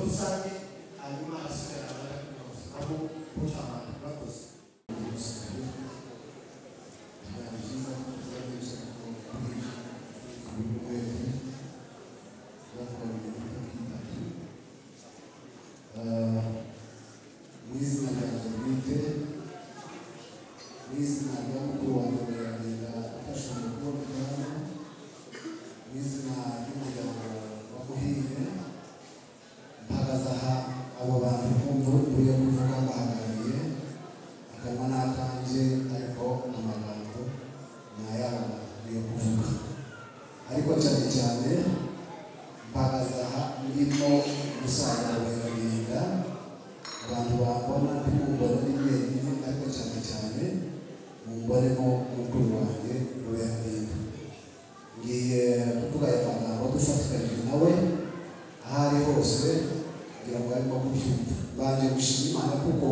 rusange hanyuma hasigarana abo kutamana bakoze mwizina ryanjye bwite mwizina rya mukuru wanjye biragenda atashoboye kuboneka hano mwizina ry'umuryango wa Muhire mpagaze aha abo bantu kumva uriye kuvuga bahagarariye akanwa n'akanjye ariko amagambo nayabo uriye kuvuga ariko cyane cyane mpagaze aha ndimo gusaza Rwerarinda abantu bambona ntimumbone ni mwenyine ariko cyane cyane mumbonemo mukuru wanjye Rwerarinda ngiye kuvuga aya magambo dufatikanyije nawe aho ari hose kugira ngo arimo kubyumva banje gushima Imana kuko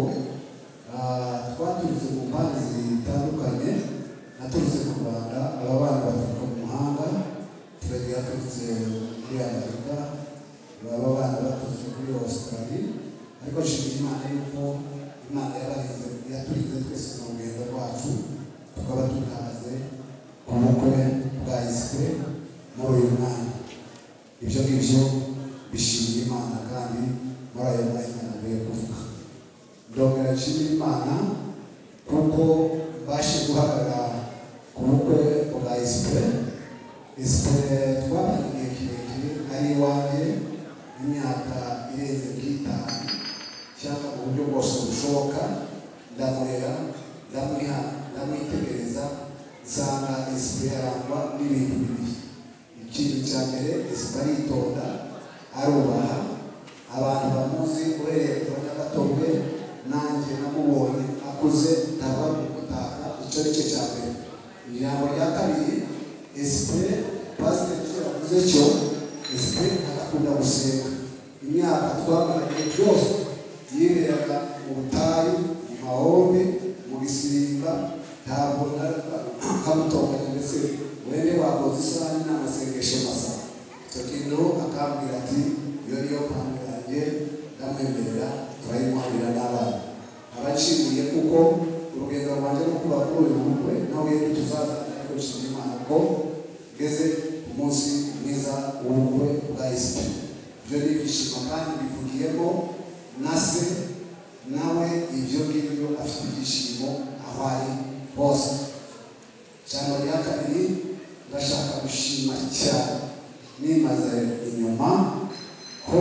twaturutse mu mpande zitandukanye naturutse mu Rwanda aba bana baturuka mu mahanga turagira turutse muri Amerika baba bana baturutse muri Australia ariko nshimira Imana yuko Imana yabarinze yaturinze twese mu rugendo rwacu tukaba tukaze ku bukwe bwa Ispe muri uyu mwanya ibyo ngibyo bishimiye Imana kandi muri ayo mwanya nagiye kuvuga ndongera nshimira Imana kuko bashe guhagarara ku bukwe bwa Ispe Ispe twabanye igihe kirekire ari iwanjye imyaka irenze nk'itanu cyangwa mu buryo bwose bushoboka ndamurera ndamwiha ndamwitegereza nsanga Ispe yarangwa n'ibintu bibiri ikintu cya mbere Ispe aritonda arubaha abantu bamuzi uhereye ku Banyagatorwe nanjye namubonye akuze ndaba mu gutaka icyo ni cyo cya mbere ijambo rya kabiri Ispe pasiteri yavuze cyo Ispe agakunda gusenga imyaka twamaranye byose yiberaga mu butayu mu mahombe mu gisirimba ntabwo kamutonganya ndetse wende wakoze isaha n'amasengesho masa icyo kintu akambwira ati iyo niyo mpamvu yanjye ndamwemerera turayimuharira n'abana abaciriye kuko urugendo rwanjye no kuba kuri uyu bukwe nawe yari tuzazana ariko nshimira Imana ko ngeze ku munsi mwiza w'ubukwe bwa Ispe ibyo ni ibyishimo kandi bivugiyemo na se nawe ibyo ngibyo afite ibyishimo aho ari hose cyangwa rya kabiri ndashaka gushima cyane nimaze inyuma ko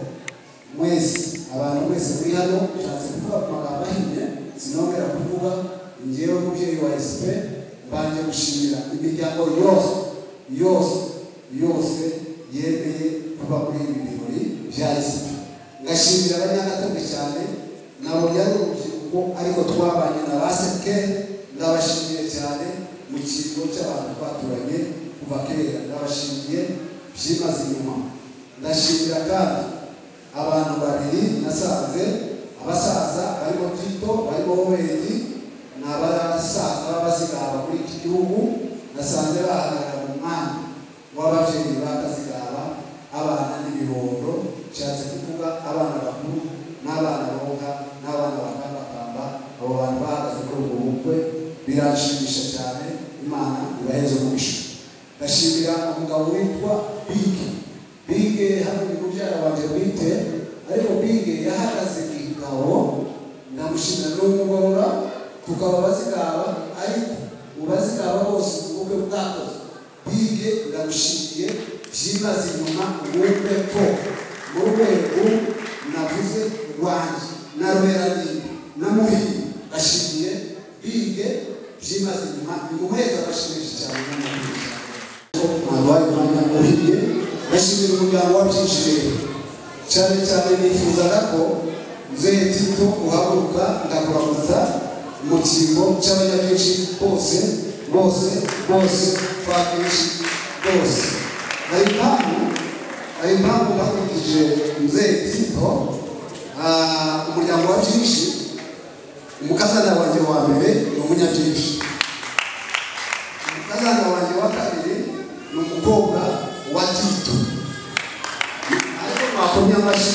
mwese abantu mwese muri hano nshatse kuvuga ku magambo ahinnye sinongera kuvuga njyewe umubyeyi wa Ispe mbanje gushimira imiryango yose yose yose yemeye kuba muri ibi birori bya Ispe ngashimira Abanyagatorwe cyane nabo yari urubyiruko ariko twabanye na baseke ndabashimiye cyane mu kigo cy'abantu twaturanye kuva kera ndabashimiye byimaze inyuma ndashimira kandi abantu babiri nasanze abasaza barimo Tito barimo Obedi n'abasaza b'abazigaba muri iki gihugu nasanze bahagarara mu mwanya w'ababyeyi bakazigaba abana n'ibibondo nshatse kuvuga abana bakuru n'abana bonka n'abana bakambakamba abo bantu bahagaze muri ubwo bukwe biranshimisha cyane Imana ibaheze umugisha ndashimira umugabo witwa Bige Bige hano ni mubyara wanjye bwite ariko Bige yahagaze igabo ndamushimira n'umugorora tukaba bazigaba ariko ubazigaba bose ubukwe bwakoze Bige ndamushimiye byimaze inyuma ubukwe ko mu rwego navuze rwanjye na Rwerarinda na Muhire ashimiye Bige byimaze inyuma imuheza abashimisha cyane n'amahirwe abaye umwanya Muhire ndashimira umuryango wabyinjiye cyane cyane nifuzaga ko Mzee Tito uhaguruka ndakuramutsa mu cyimbo cy'abanyabyinshi bose bose bose twakwinshi bose hari impamvu hari impamvu bakurikije Mzee Tito umuryango wa byinshi umukazana wanjye wa mbere ni umunyabyinshi umukazana wanjye wa kabiri ni umukobwa wa Tito ariko mukomye amashyi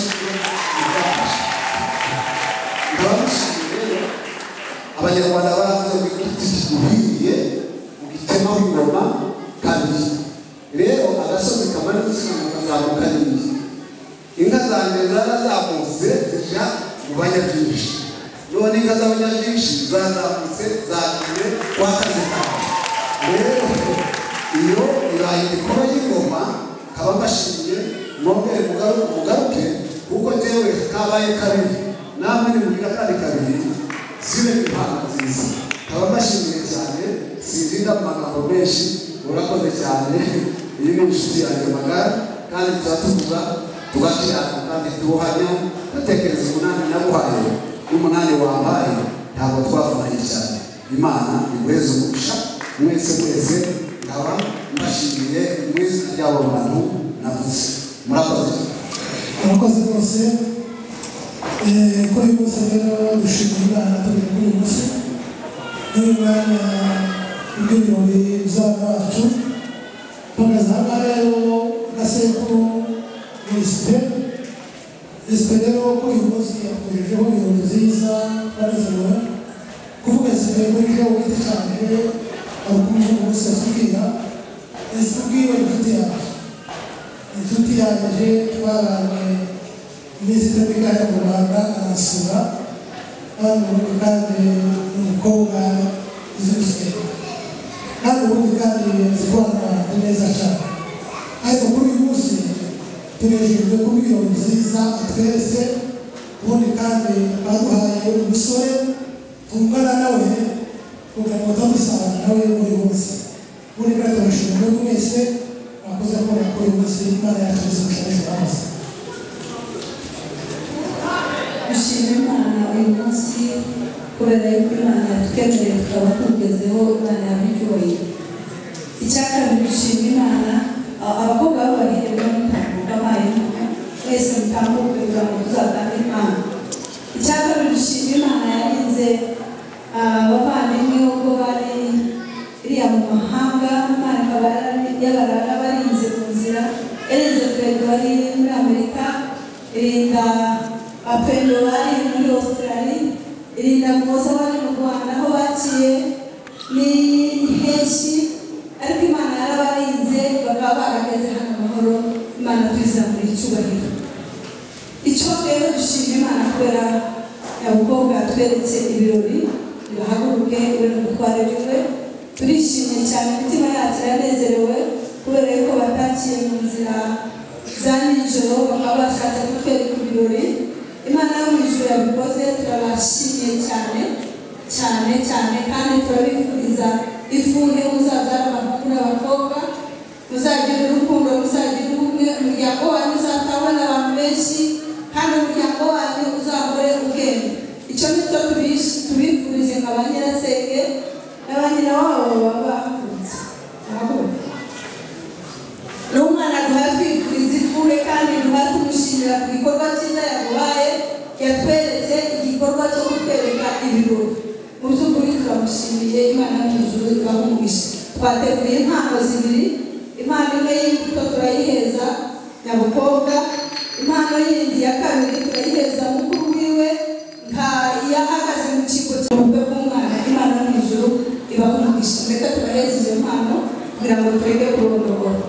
ndabamushimiye abanyarwanda baravuze ngo igiti kiguhiye ugitemaho ingoma kabiri rero agasozi kamanitse kazamuka neza inka zanjye zarazamutse zijya mu banyabyinshi none inka z'abanyabyinshi zazamutse zagiye kwa kazitanga rero iyo ibaye imikoro y'ingoma kaba mbashimiye mwongere mugaruke kuko njyewe kabaye kabiri namwe nimubwira kandi kabiri zibe impano nziza kaba mbashimiye cyane sinzinda mu magambo menshi urakoze cyane iyi ni inshuti yanjye magara kandi tuzatuvuga tugakirana kandi tubuhamya dutekereza umunani naguhaye n'umunani wampaye ntabwo twavunanye cyane imana iguheze umugisha mwese mwese nkaba mbashimiye mu izina ry'abo bantu navuze murakoze murakoze rwose kuri uyu munsi rero dushimira imana turi kuri uyu munsi n'uyu mwanya w'ibirori by'abana bacu mpagaze aha ngaha rero gasekuru n'isipe isipe rero kuri uyu munsi yakoreshejeho ibirori byiza banezerewe kuvuga isipe muri byo wite cyane abakunzi bose batubwira ese ubwiwe inshuti yaje inshuti yaje twabanye iminsi itandukanye mu Rwanda arasura kandi ubundi kandi umukobwa uzi guseka kandi ubundi kandi zikora neza cyane ariko kuri uyu munsi tunejejwe kuba ibirori byiza twese ubundi kandi baduhaye umusore tungana nawe kugira ngo tutamusanga nawe buri munsi ubundi kandi turashimira buri wese wakoze akora kuri uyu munsi imana yacu izabishoboje amazi dushima imana uyu munsi kubera yuko imana yatwemereye tukaba tugezeho imana yabicyubahiro icya kabiri dushima imana abakobwa babahire bamutambuka bayo mwese mutambuke kugira ngo tuzatange impano icya kabiri dushima imana yarinze abavandimwe ubwo bari iriya mu mahanga imana ikaba yabarara barinze mu nzira yarinze twebwe bari muri amerika irinda apendo bari muri australia irinda muhoza bari mu rwanda aho baciye ni henshi ariko imana yarabarinze bakaba barageze hano amahoro imana tuyizamura icyubahiro icyo rero dushima imana kubera nyabukobwa yatweretse ibirori bihaguruke uri mu butware bwiwe turishimye cyane imitima yacu iranezerewe kubera yuko batakiye mu nzira za nijoro bakaba bashatse kutwereka ibirori imana yo mu ijuru yabikoze turabashimiye cyane cyane cyane kandi turabifuriza ifuhe muzabyara abahungu n'abakobwa muzagira urukundo muzagira ubumwe umuryango wanyu uzatabona abantu benshi kandi umuryango wanyu uzahore ubwenge icyo nicyo tubifurije nka ba nyirasenge na ba nyina wabo baba bakunze n'umwana duhaye twifuriza ifuhe kandi duhaye tumushimira ku gikorwa cyiza yaguhaye yatweretse igikorwa cyo kutwereka ibirori mu by'ukuri turamushimiye imana yo mu ijuru ibamugisha twateguye impano zibiri impano imwe y'imbuto turayiheza nyabukobwa impano yindi ya kabiri turayiheza mukuru wiwe nka yahagaze mu kigo cy'ubukwe bw'umwana imana yo mu ijuru ibamugisha reka tubaheze izo mpano kugira ngo tureke kurondogora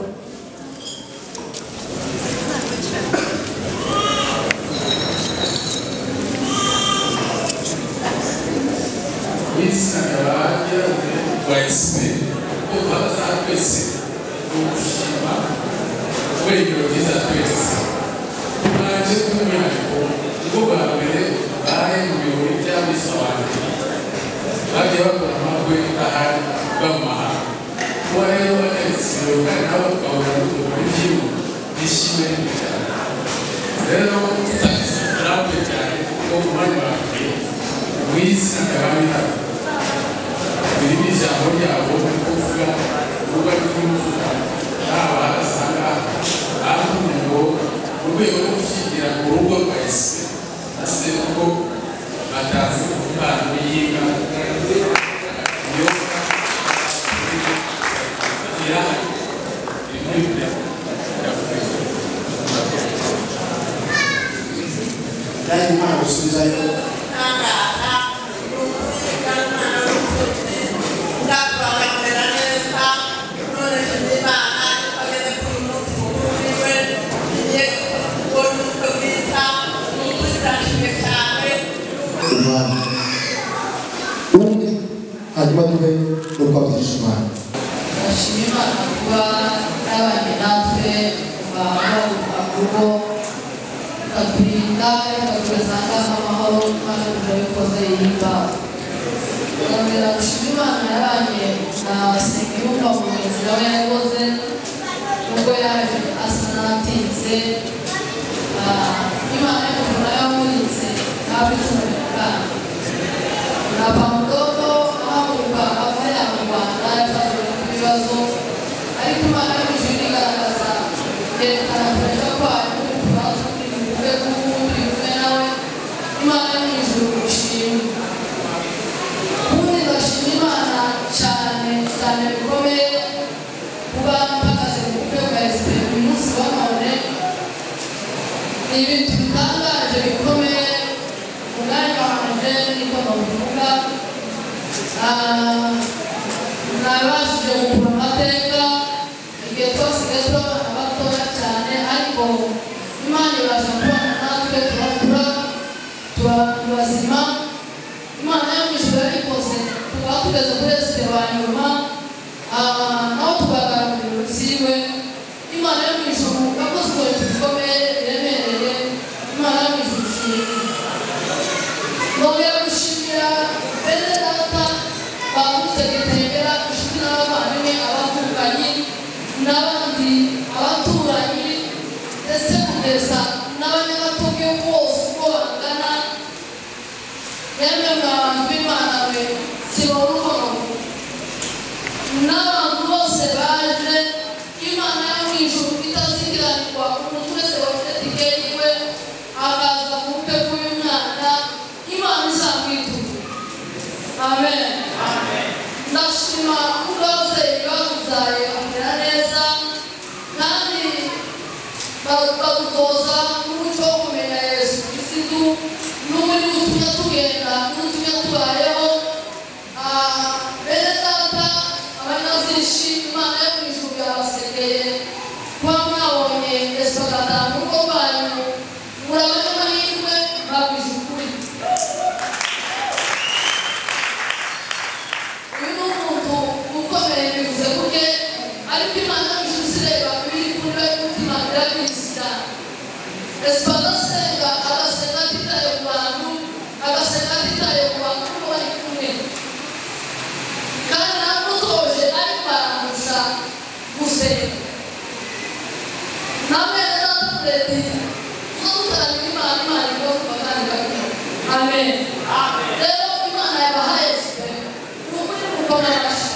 Isso naquela área vai ser o passar vai ser o chama foi o desafio mas eu não me acho o governo vai me já me falar vai eu uma coisa da gama foi eu esse o canal o objetivo de cima eu tá trabalhando com uma Luiz naquela Biri jambo yabo kuvuga kuvuga kuvuga aba asanga aho urwego rwo gushyigikira ku rugo rwese ase ko batazi kuvuga biyiga yo ya ibyo kandi Imana gusubizayo ubundi hanyuma tube no kwabwirisha Imana. Ndashima Imana kuba yabanye natwe kuva mu rugo ikaturinda ikatugeza ahangaha amahoro kandi turabikoze yihimbaza. Ndongera gushima Imana yabanye na Nsengiyumva mu nzira we yakoze nubwo yaje asa n'atinze. Imana y'umuntu nayo yamurinze hafi cumi n'itanu. Nava mu dodo ahaguruka ava mu Rwanda yafashwe n'ibibazo ariko Imana y'ijuru igaragaza yerekana kureshya kwayo n'utubazo tw'impuhwe k'ubundi kumwe nawe. Imana y'ijuru ishimwe. Ubundi ndashima Imana cyane cyane bikomeye kuba mpagaze mu bukwe bwa Esiperi uyu munsi wa none. Ni ibintu bitangaje bikomeye umwanya wanjye niko bavuga. Nabashije gukura amateka igihe twasigaye turabana batoya cyane ariko Imana ibasha kubana natwe turakura tuba bazima. Imana y'ijuru yabikoze tukaba tugeze kuri Esiperi wa nyuma naho tugahagarara munsi yiwe. Imana y'ijuru yakoze ibintu bikomeye biremereye. Imana y'ijuru ishimwe. Ndongera gushimira bene data bavuze gitembera inshuti n'abavandimwe abavukanyi n'abandi abaturanyi ndetse kugeza n'abanyagatoke bose uko bangana. Yemwe mwabantu b'Imana we sibona uhonoho n'abantu bose baje. Imana yo mu ijuru itazikiranirwa umuntu wese wafite tike yiwe akaza ku bukwe bw'uyu mwana. Imana izamwitura. Amen. Ndashima kuko ababyeyi baduzaye bamera neza kandi badutoza n'umuco wo kumenya Yesu Kristo n'umuri utumye tugenda n'utumye tubayeho. Bene data abanyazishi Imana yo mu ijuru yabasekeye kuba mwabonye Yesu agataha mu rugo rwanyu. Murabona amahirwe mwabwije ukuri. Uyu ni umuntu ukomeye bivuze kuke ariko Imana y'ijuru ireba ibiri kuri we n'umutima irabizi cyane. Yesu agasenga agasenga atitaye ku bantu agasenga atitaye ku bantu kuko bari kumwe kandi namutoje ariko aramurusha gusenga. Namwe rero tureti zo gutaramira Imana Imana igomba kandi gakora. Amen. Rero Imana yabahaye Esiperi ni ukuri mukomeye amashyi.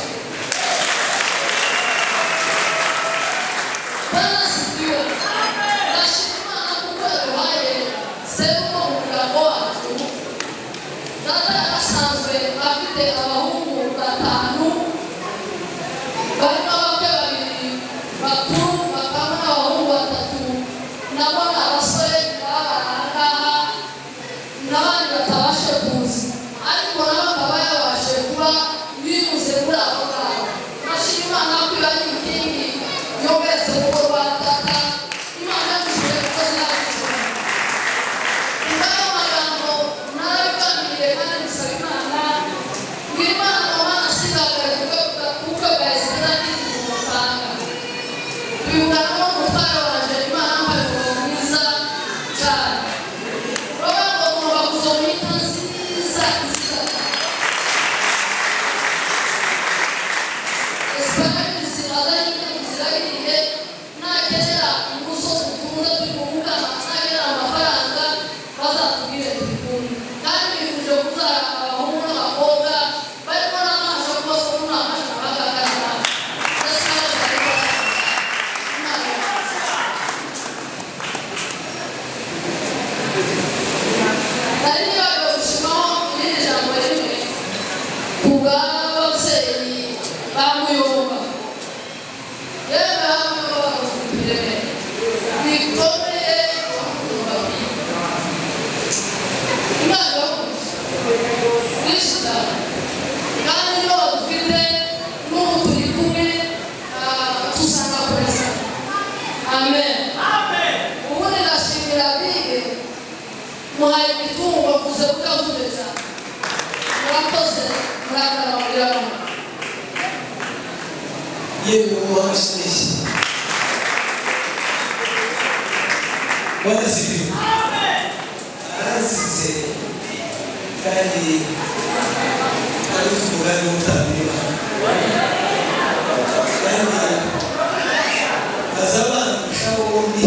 Banasigiwe ndashima Imana kuko yaduhaye serumo mu muryango wacu. Data yarasanzwe afite abahungu batanu barimo abakwe babiri bakuru bakaba n'abahungu batatu nabo ni abasore babana ahangaha n'abandi batabashe kuza ariko nabo bakaba yabashe kuba binyuze muri abo ngabo. Ndashima Imana ko iyo ari inkingi yometse mu rugo rwa data. Imana y'ijuru yakoze n'abashoboye. Nyuma y'ayo magambo narabiganiriye kandi nsaba Imana ngo Imana mama asigagare kuko bwa Esiperi agize umutanga. Bibugana n'umutware wanjye Imana ampaye umurongo mwiza cyane. Urabona ngo ngomba kuzoma inka nziza nziza. Esiperi zimaze inka zirahiriye nakenera umusozi dukunda turi kumukama nakenera amafaranga bazatubwire turi kumwe kandi bifuje kubyara abahungu n'abakobwa barimo n'amaso rwose ubu ni amaso bagaragaza. Nari nibagiwe gushimaho irindi jambo rimwe ku bw'ababyeyi ba Muyoboka. Yewe ba Muyoboka bakoze ibiremere bikomeye bakumva. yewe wamashyize wadasibiye arasize kandi ari umugambi w'ubutabera kandi azabana kurushaho bombi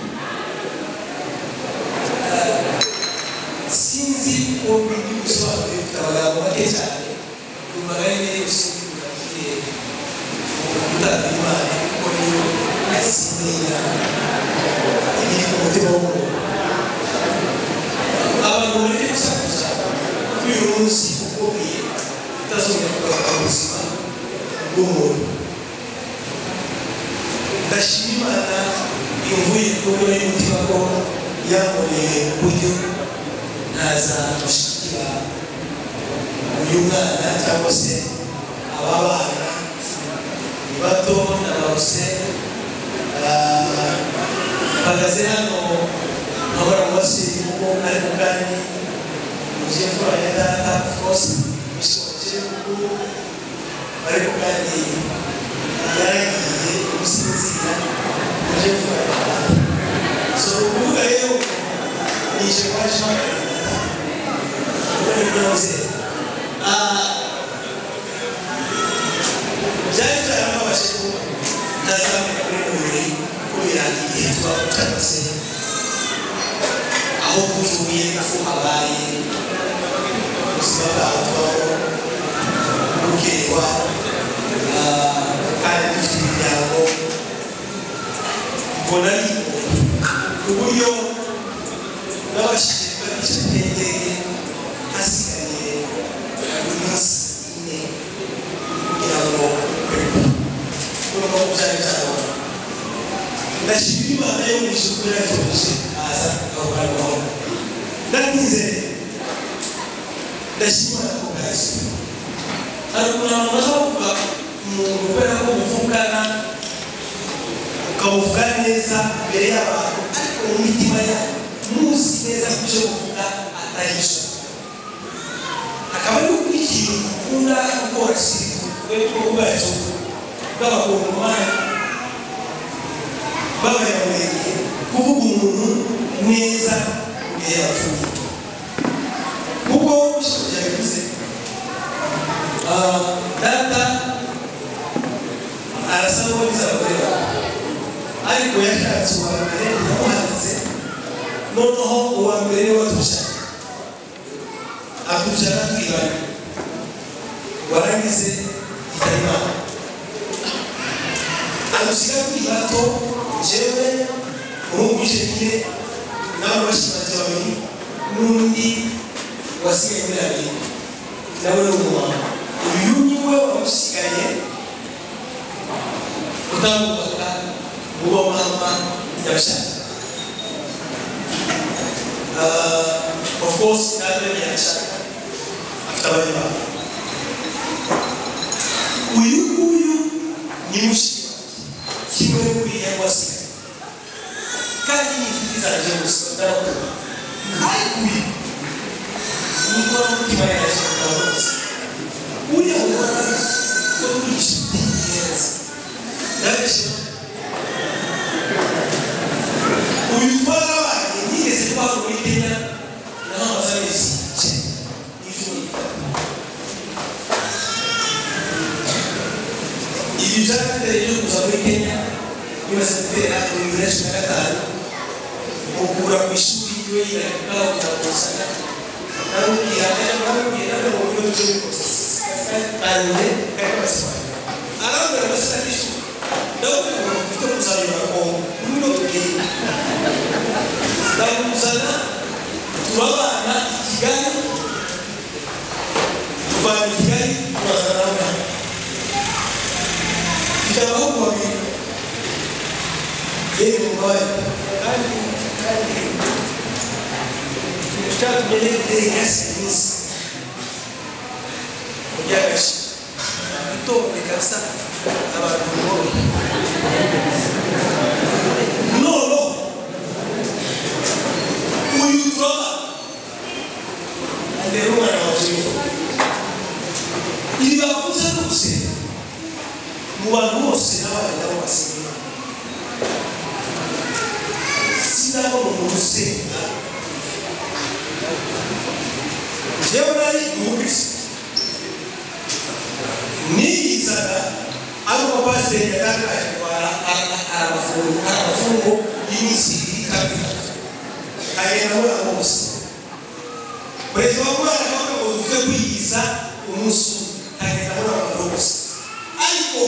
sinzi bombi by'ubusobanuro bifite amagambo make cyane numvaga ari neza gusubiza agiye gutanga imana kuko niyo yasinzira ibiri ku mutima w'umuntu abantu bari gusakuza kuri uyu munsi ukomeye utazongera kugaruka mu buzima bw'umuntu ndashima imana imvuye kuri we y'umutima ko yankoreye uburyo ntaza gushyigikira uyu mwana cyangwa se aba bana ni bato n'ababuse bahagaze hano nkabona mu basiri kuko ariko kandi ugiye kuranya data rwose bishoboke kuko ariko kandi yaragiye gusinzira ugiye kuranya data so ukuvuga rero nije kwaje kuko ni byose byari byarababaje ko ntazamenya kuri mubiri kubera igihe tuba cyangwa se aho kutuye aho habaye ubuzima bwawe tubaho bukewa kandi dufite imiryango mbona ari uburyo n'abashinzwe bagice hasigaye iminsi ine kugira ngo urumva ko byari byarabaye ndashimira imana yo mu ijuru yarakomeje aza akabana nawe ndakwizeye ndashimira ko bwazo hari ukuntu abantu baza bavuga umuntu kubera ko muvugana ukamuvuga neza imbere y'abantu ariko mu mitima yabo muzi neza ko ibyo muvuga atari byo akaba ari ikintu ukunda gukora siritu kubera bwacu bw'abakongomani b'abanyamurenge kuvuga umuntu neza igihe yapfuye kuko ijambo ryabivuze data arasa n'uwo bizabakorera ariko yashatse uwa mbere yamuhanditse noneho uwa mbere niwe watujana atujana twibana warangize itarimana adusiga kuri bato jewe umuhungu w'ishekire n'abo bashimanzi babiri n'undi wasigaye muri abiri nawe ni umumama uyu niwe wamusigaye utamubaka uwo mama yabishaka of course natwe ntiyashaka afite abandi bana uyu nguyu ni mushiki kimwe n'uriya wasigaye kandi n'inshuti zanjye gusa ndarakora ariko uyu niko n'umutima yaje kutabaza uriya ubona ko turi inshuti neza ndabeshya uyu twarabaye nigeze kubaho muri Kenya naho amazamezi n'icumi ibi byateye byo kuza muri Kenya bimaze gutera mu bibiri na cumi na gatanu mukura ku ishuri iwe yirahika ukamusana narubwira narubwira ngo mu buryo bwo gukosa kandi kari kabasaba arambwira amasaka y'ishuri ndabona ngo mfite kuzayobora ko n'uno tugenda ndamuzana turabana i Kigali tuvana i Kigali turazana abana ikabaho ku babiri yewe mubaye kandi kandi cyatumye n'ibiteye hasi iminsi mu byagashi itonde kabisa abantu borohe none uyu turaba mbere umwana waje ibi bavuze rwose mu bantu bose gusenga jewe nari umukristo niyizaga ari umupasiteri yatangaje kwara arafungo arafungo y'imisi ikabiri kagenda muri abo bose perezida wa rwanda akavuga ngo dufite kwiyiza umunsi kagenda muri abo bose ariko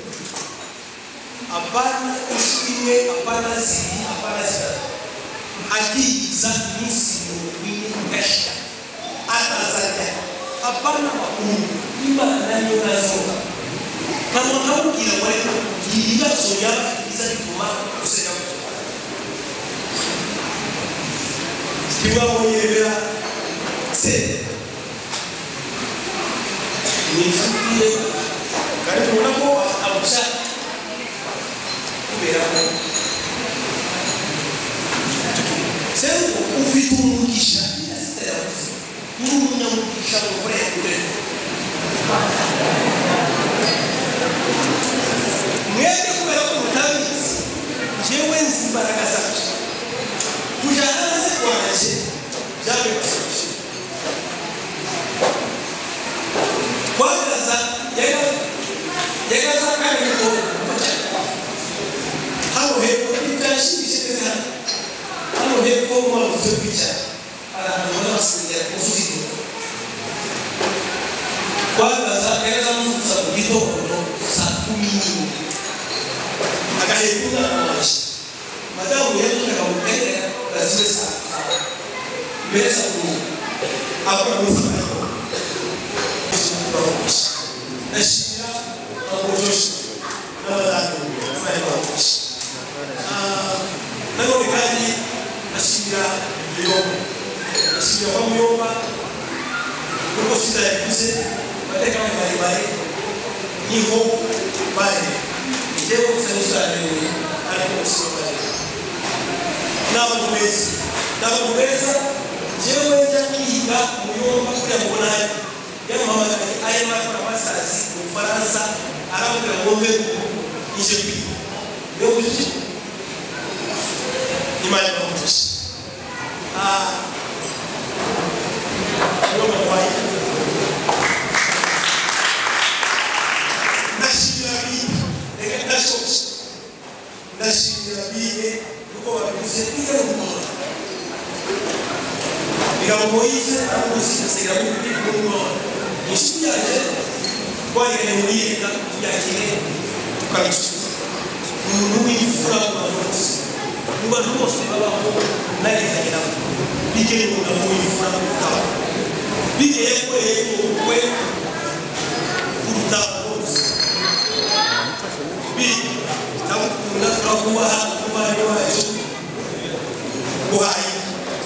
apana ishimwe apana ziri apana zitatu akiyiza iminsi mirongo ine igashira atazajya apana makuru imana niyo nazoga kama kamubwira ngo ariko ibibazo yaba biza bituma usenya muto kiba mwenyevera se ni futie kandi tubona ko abuca kubera ko se ufite umugisha uri umunyamugisha mu frère kure mwebwe kubera ko mutabizi jewe nzi imbaraga zacu kuja hanze kwanje byabe bashoboye kwagaza yaga yagaza kandi ko hano hepfo bitashimishije cyane hano hepfo mu mavuzo kwicara abantu barasingira kuzuza kwagaza yagaza muza mu gitondo saa kumi n'imwe agahekuna amashi madamu yatuka mu kere lazima saa mbere saa kumi akora muza nashira amojoshi n'abandi n'abandi bakoresha nabo kandi nashira biyoba nashira kwa muyoba kuko sita yakuze bateka bari bari niho bari jewe kusanyisha leo ariko sibali nabo beza nabo beza jewe njakiga muyoba kuri abonani yamama aya makora masazi mu Faransa arabura ngombe ije kwi yo kuji imani bamutushi ah yo mwaye nashira bi ega nashosh nashira bi uko babize ige mu ega moise amusi sega mu mu nishiyaje kwa ile mwiga yakire tukabishuza umuntu w'imfura bose nuba bose babaho nari kagira bigere mu w'imfura kutaba bigeye ko yego kwe kuruta bose bi tamukunda twakuba kuba ari wacu wayi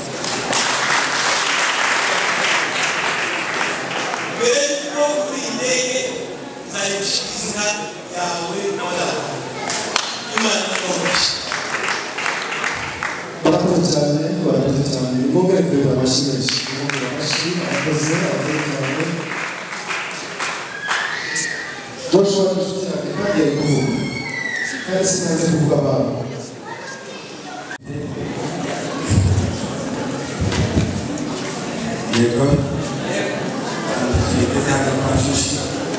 bero kurindege zayishyizinka yawe n'abadala imana n'abamushi barakoze cyane barakoze cyane ngombwa rero abashimisha ngombwa abashima abakoze abakoze cyane Joshua inshuti yanjye kandi yari kuvuga kandi sinanze kuvuga abantu yego Tanga pashishi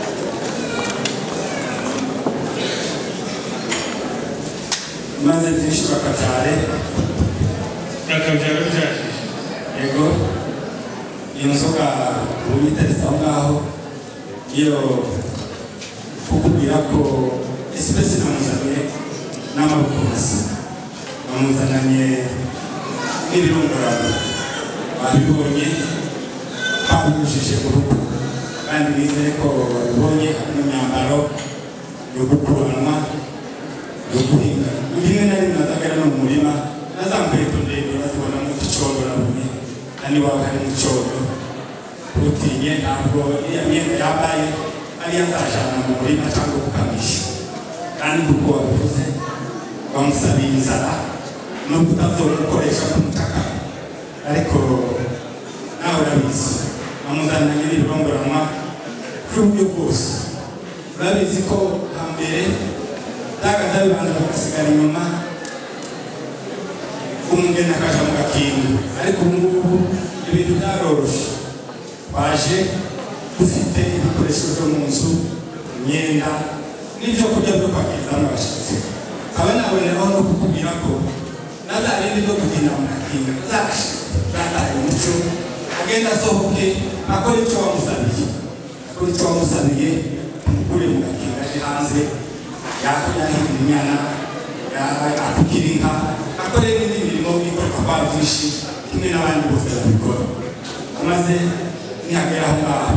maze tishura katare akabyaro byaje yego iyo nzoga ubiteretse aho ngaho iyo kukubwira ko espèce namuzaniye n'amaboko masa namuzananye n'ibirungurano babibonye babinyujije ku rugo kandi nizere ko babibonye n'imyambaro yo gukuranwa yo guhinga rimwe na rimwe nazagera no mu murima nazambaye ndende bazibona mu gicondo nabonye kandi waba hari mu gicondo utinye ntabwo iya myenda yambaye ariyo azajana mu murima cyangwa gukamisha kandi kuko wabivuze bamusabiye inzara no kutazomukoresha nk'umutaka ariko nawe urabizi bamuzananye n'ibirongoranwa by'uburyo bwose urabizi ko hambere zagaza bibanza bagasigara inyuma umugeni akaja mu gakingo ariko ubu ngubu ibintu byaroroshye twaje dufite ibikoresho byo mu nzu imyenda n'ibyo kurya byo kwakiriza n'abashyitsi aba naboneraho no kukubwira ko nazarindi byo kugenda mu gakingo zataye umuco agenda asohoke akora icyo wamusabiye akora icyo wamusabiye umukure mu gakingo aje hanze yahinda inyana akukira inka akore n'indi mirimo ikorwa kwa byinshi kimwe n'abandi bose babikora maze nihagera aho ngaho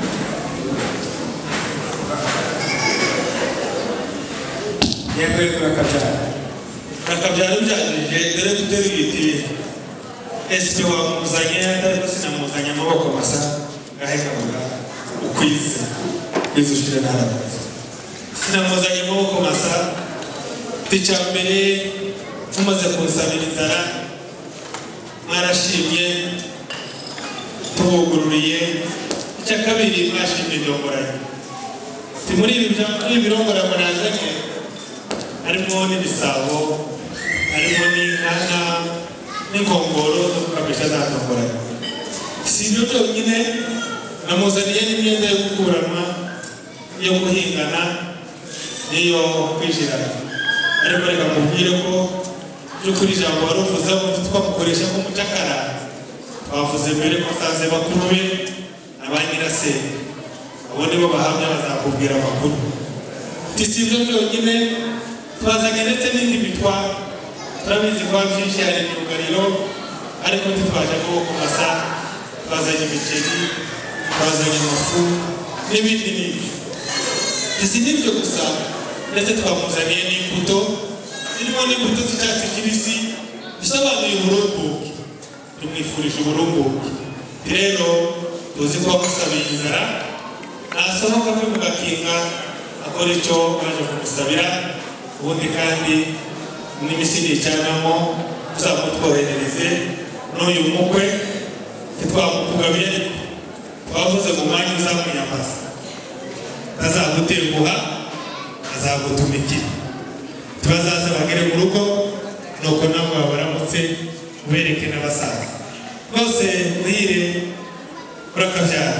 yego yego rakabyara rakabyara ubyarije dore dutera ibiti ese wamuzanye atari ko sinamuzanye amaboko masa gahekamuga ukwize kwize ushire n'arabazi sinamuzanye amaboko masa icya mbere mumaze kunsabira inzara mwarashimye tubugururiye icya kabiri mwashimye indongoranye muri ibi birongora munazanye harimo n'ibisabo harimo n'inkana n'inkongoro zo kukamisha za ndongoranye si ibyo byonyine namuzaniye n'imyenda yo gukuranwa iyo guhingana n'iyo kwishyirana ariko reka mubwire ko by'ukuri ijambo wari uvuze ngo twamukoresha nk'umucakara twavuze mbere ko asanze bakuru be na ba nyirasenge abo nibo bahamya bazakubwira amakuru si ibyo byonyine twazanye ndetse n'indi mitwaro turabizi ko byinshi hari imyugariro ariko ntitwaje amaboko masa twazanye imiceri twazanye amafu n'ibindi n'ibyo si n'ibyo gusa ndetse twamuzaniye n'imbuto zirimo n'imbuto z'icyatsi kibisi bisobanuye uburumbuke tumwifurije uburumbuke rero tuzi ko wamusabiye inzara nasohoka ave mu gakinga akora icyo baje kumusabira ubundi kandi n'imisi nicanamo tuzamutwoherereze n'uyu mukwe ntitwamukugabiye ariko twavuze mu mwanya uzamwiyambaza azagutenguha azagutumikira tubazaza bagere mu rugo nuko nabo babaramutse ubereke n'abasaza rwose muhire urakabyara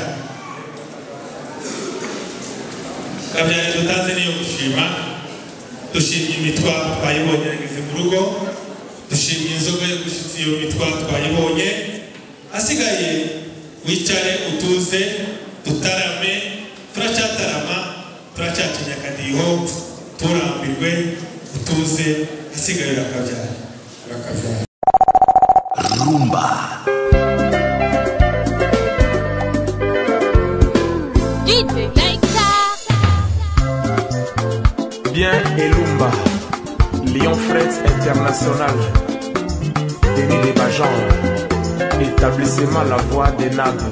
kabyara dutanze niyo gushima dushimye imitwa twayibonye yageze mu rugo dushimye inzoga yo gushitsa iyo mitwa twayibonye asigaye wicare utuze dutarame turacyatarama turacyacinya akadiho turambirwe utuze asigaye urakabyara urakabyara rumba Bien et Lumba, Lyon Fret International, Denis Desbajan, établissement La Voix des Nables.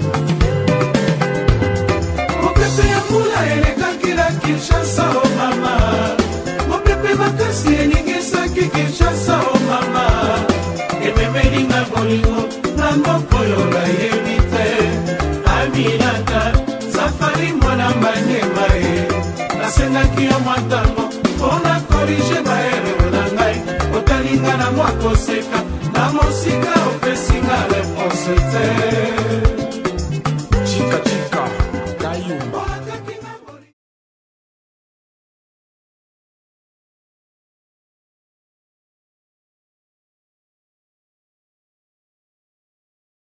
Mopepe ya mula elekakila Kinshasa o mama, mopepe makasi eningisaki Kinshasa o mama, ememelinga bolingo na mokolo bayebi te, Aminata Safari mwana Mbanyema ye, nasengaki yo mwatango mpona korige baerero na ngai, otalinga na mwa koseka na mosika opesinga reponse te.